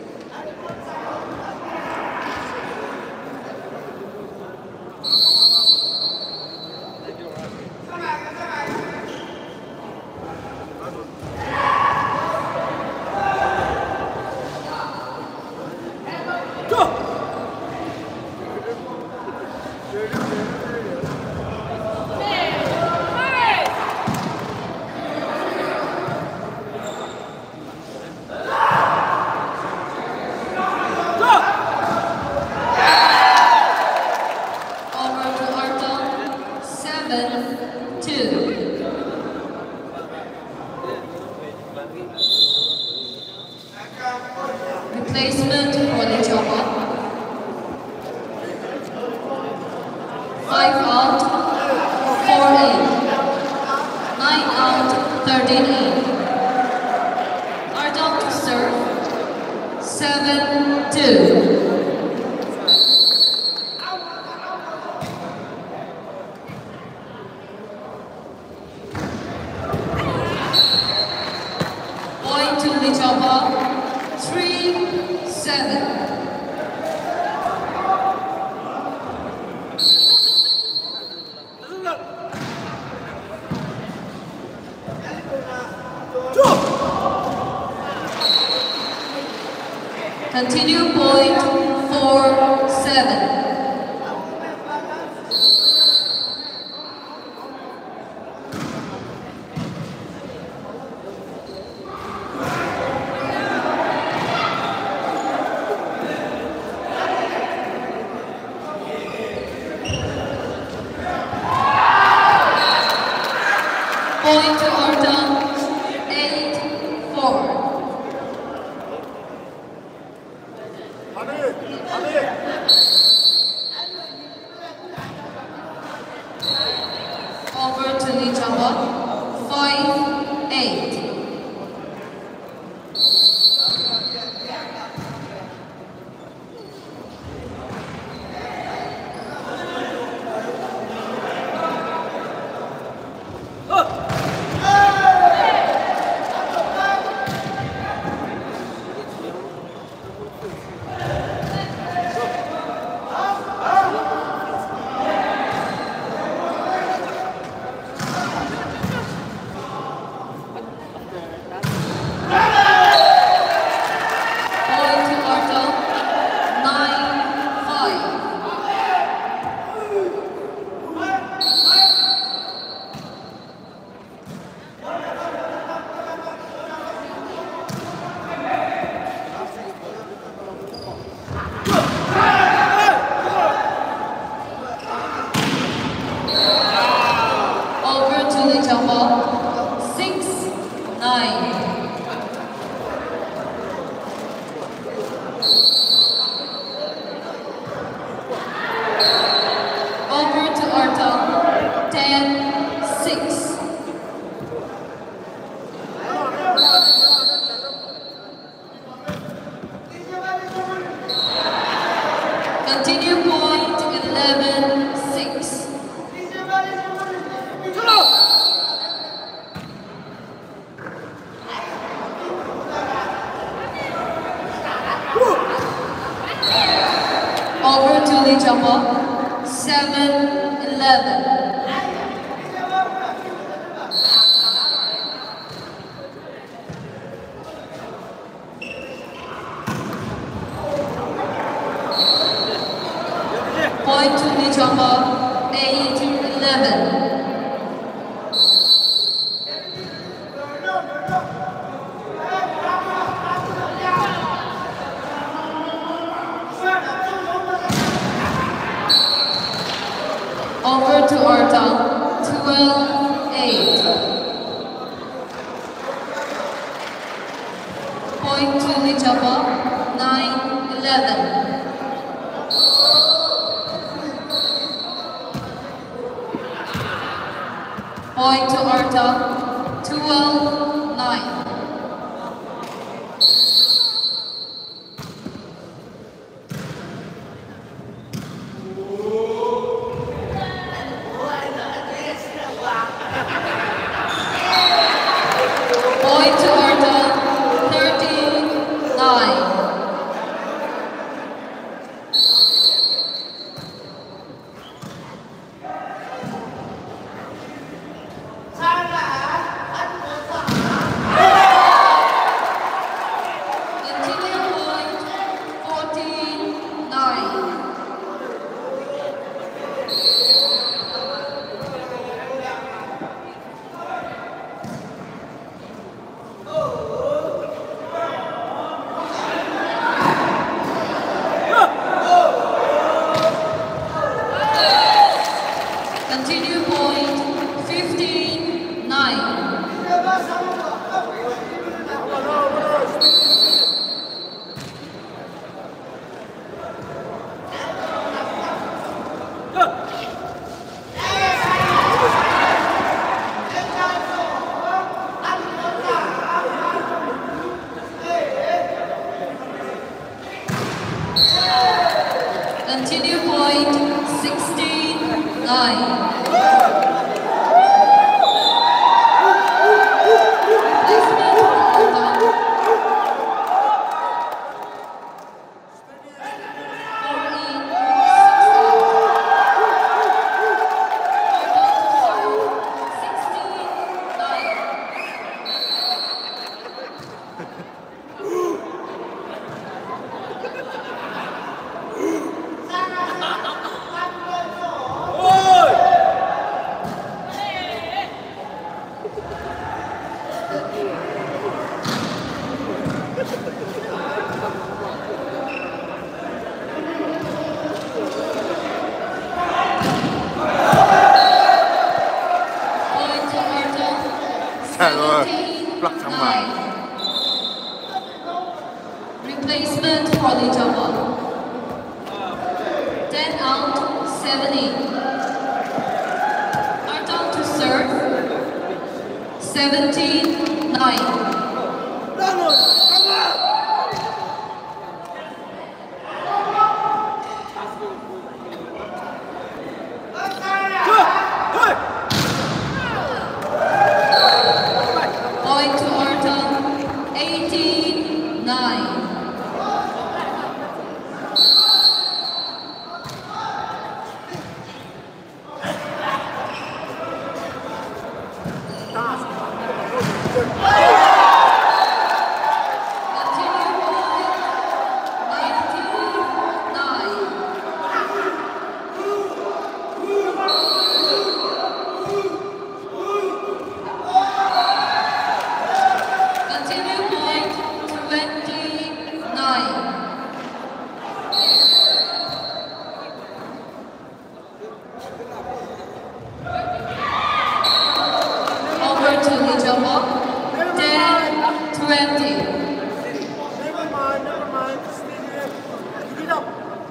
Over to Arton. 7-2. Replacement for Lijava. 5 out, 4-8. 9 out, 13-8. Arton to serve. 7-2. Point to Lijava. 3-7. Continue point 4-7. Point to Arton. 8-4. Over to Lijava. 5-8. Point to Arton. 9-5. Over to Lijava. 6-9. Over to Arton. 10-6. Continue point 11-6. Over to Lijava. 7-11. Jumper 8-11. Over to Arta, 12-8. Point to Lijapa, 9-11. Point to Arta, 12-9. Point to Arta, 13-9. Continue point, 14-9. Continue point, 15-9. Continue point, 16-9. Plug thằng mày. Replacement for the Java. 10 out, 7-8. Arta to serve. 17-9. Point to Arta, 18-9. Continue point, 19-9. Continue point, 29. Over to Lijapa, 10-20. Never mind. Stay there. Keep it up.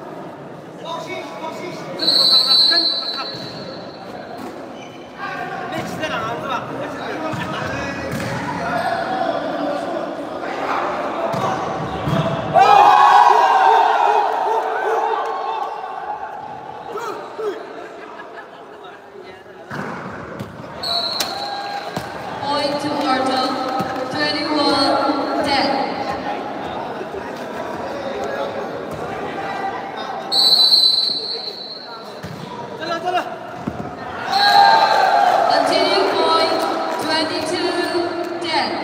Point to Arta, 21-10. Continue point, 22-10.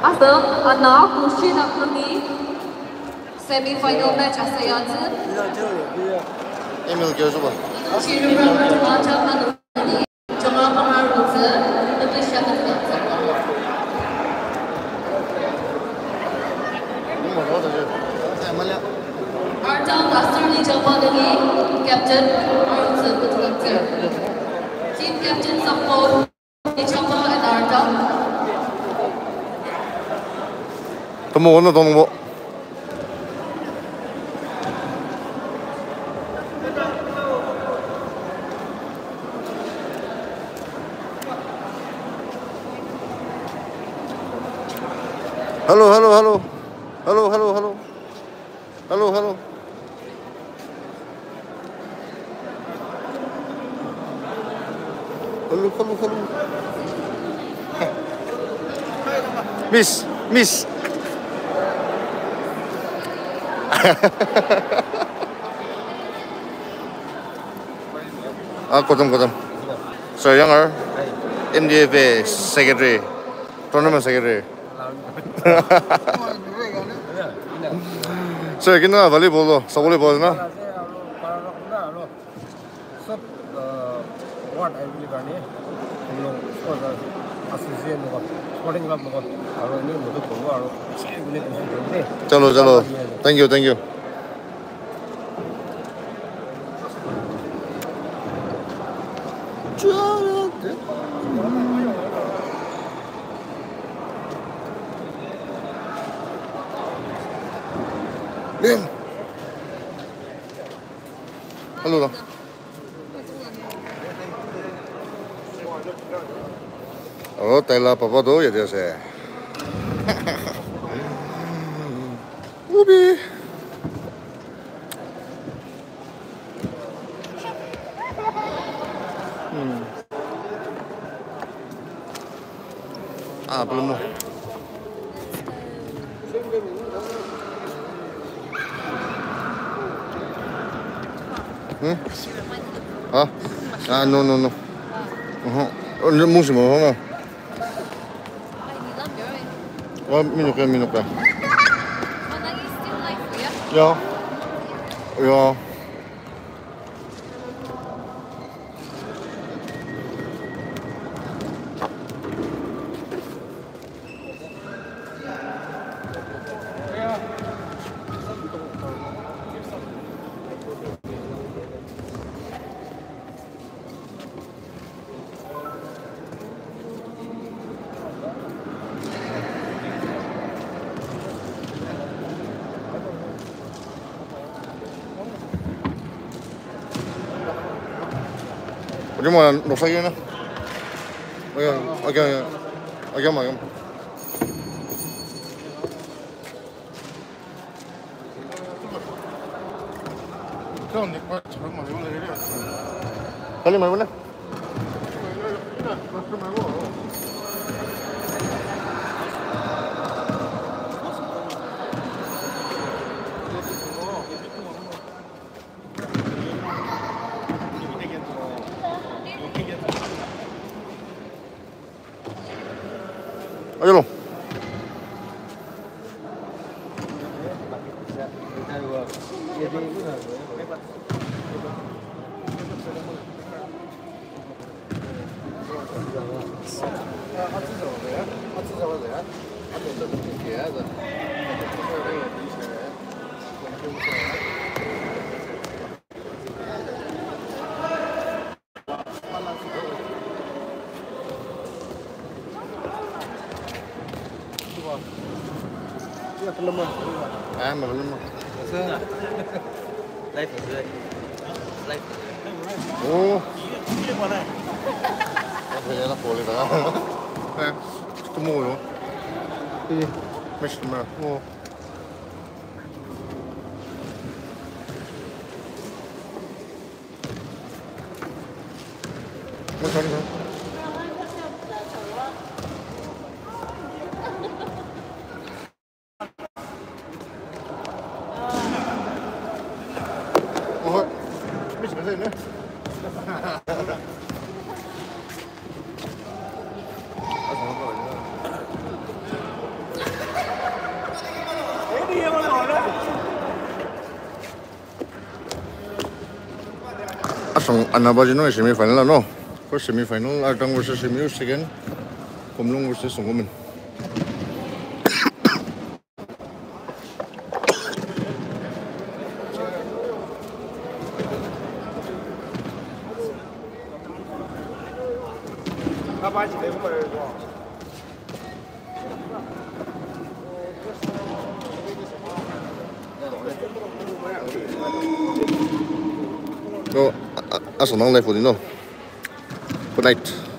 After now, Kushin Akuni, semi-final match Asayanzi. Emil göz var. Chiru Robert Mata Manuni, Jamal Paharuza, Nabi Shakat. Artam Masterly Jamadani, Captain Arunza Putlakter. Team Captain Sampo, Nichapa and Artam. 돈 먹었나 돈 먹어. Hello, hello, hello. Hello, hello, hello. Hello, hello. Hello, hello, hello. Miss, miss. 고점. So younger, MDFA secretary, tournament secretary. So kita volleyball, so volleyball na. What I believe ani, association sporting club ini mudah keluar, Chalo. Thank you. Hello. Oh, Taylor Papa do ya dia saya. Ubi. Belum. No. Musim apa? Minum kan. Ya. Gimana rusak gini? Agak. Kali mana? Ayo lo. Belum. Live. Oh. Kaya na poli na. Tumulo. Mas na. Oh. Masarap. Asong Anabajino semi-final no. First semi-final, Artang versus Simiu. Second, Komlung versus Songomin. No, Asong nang life no. Good night.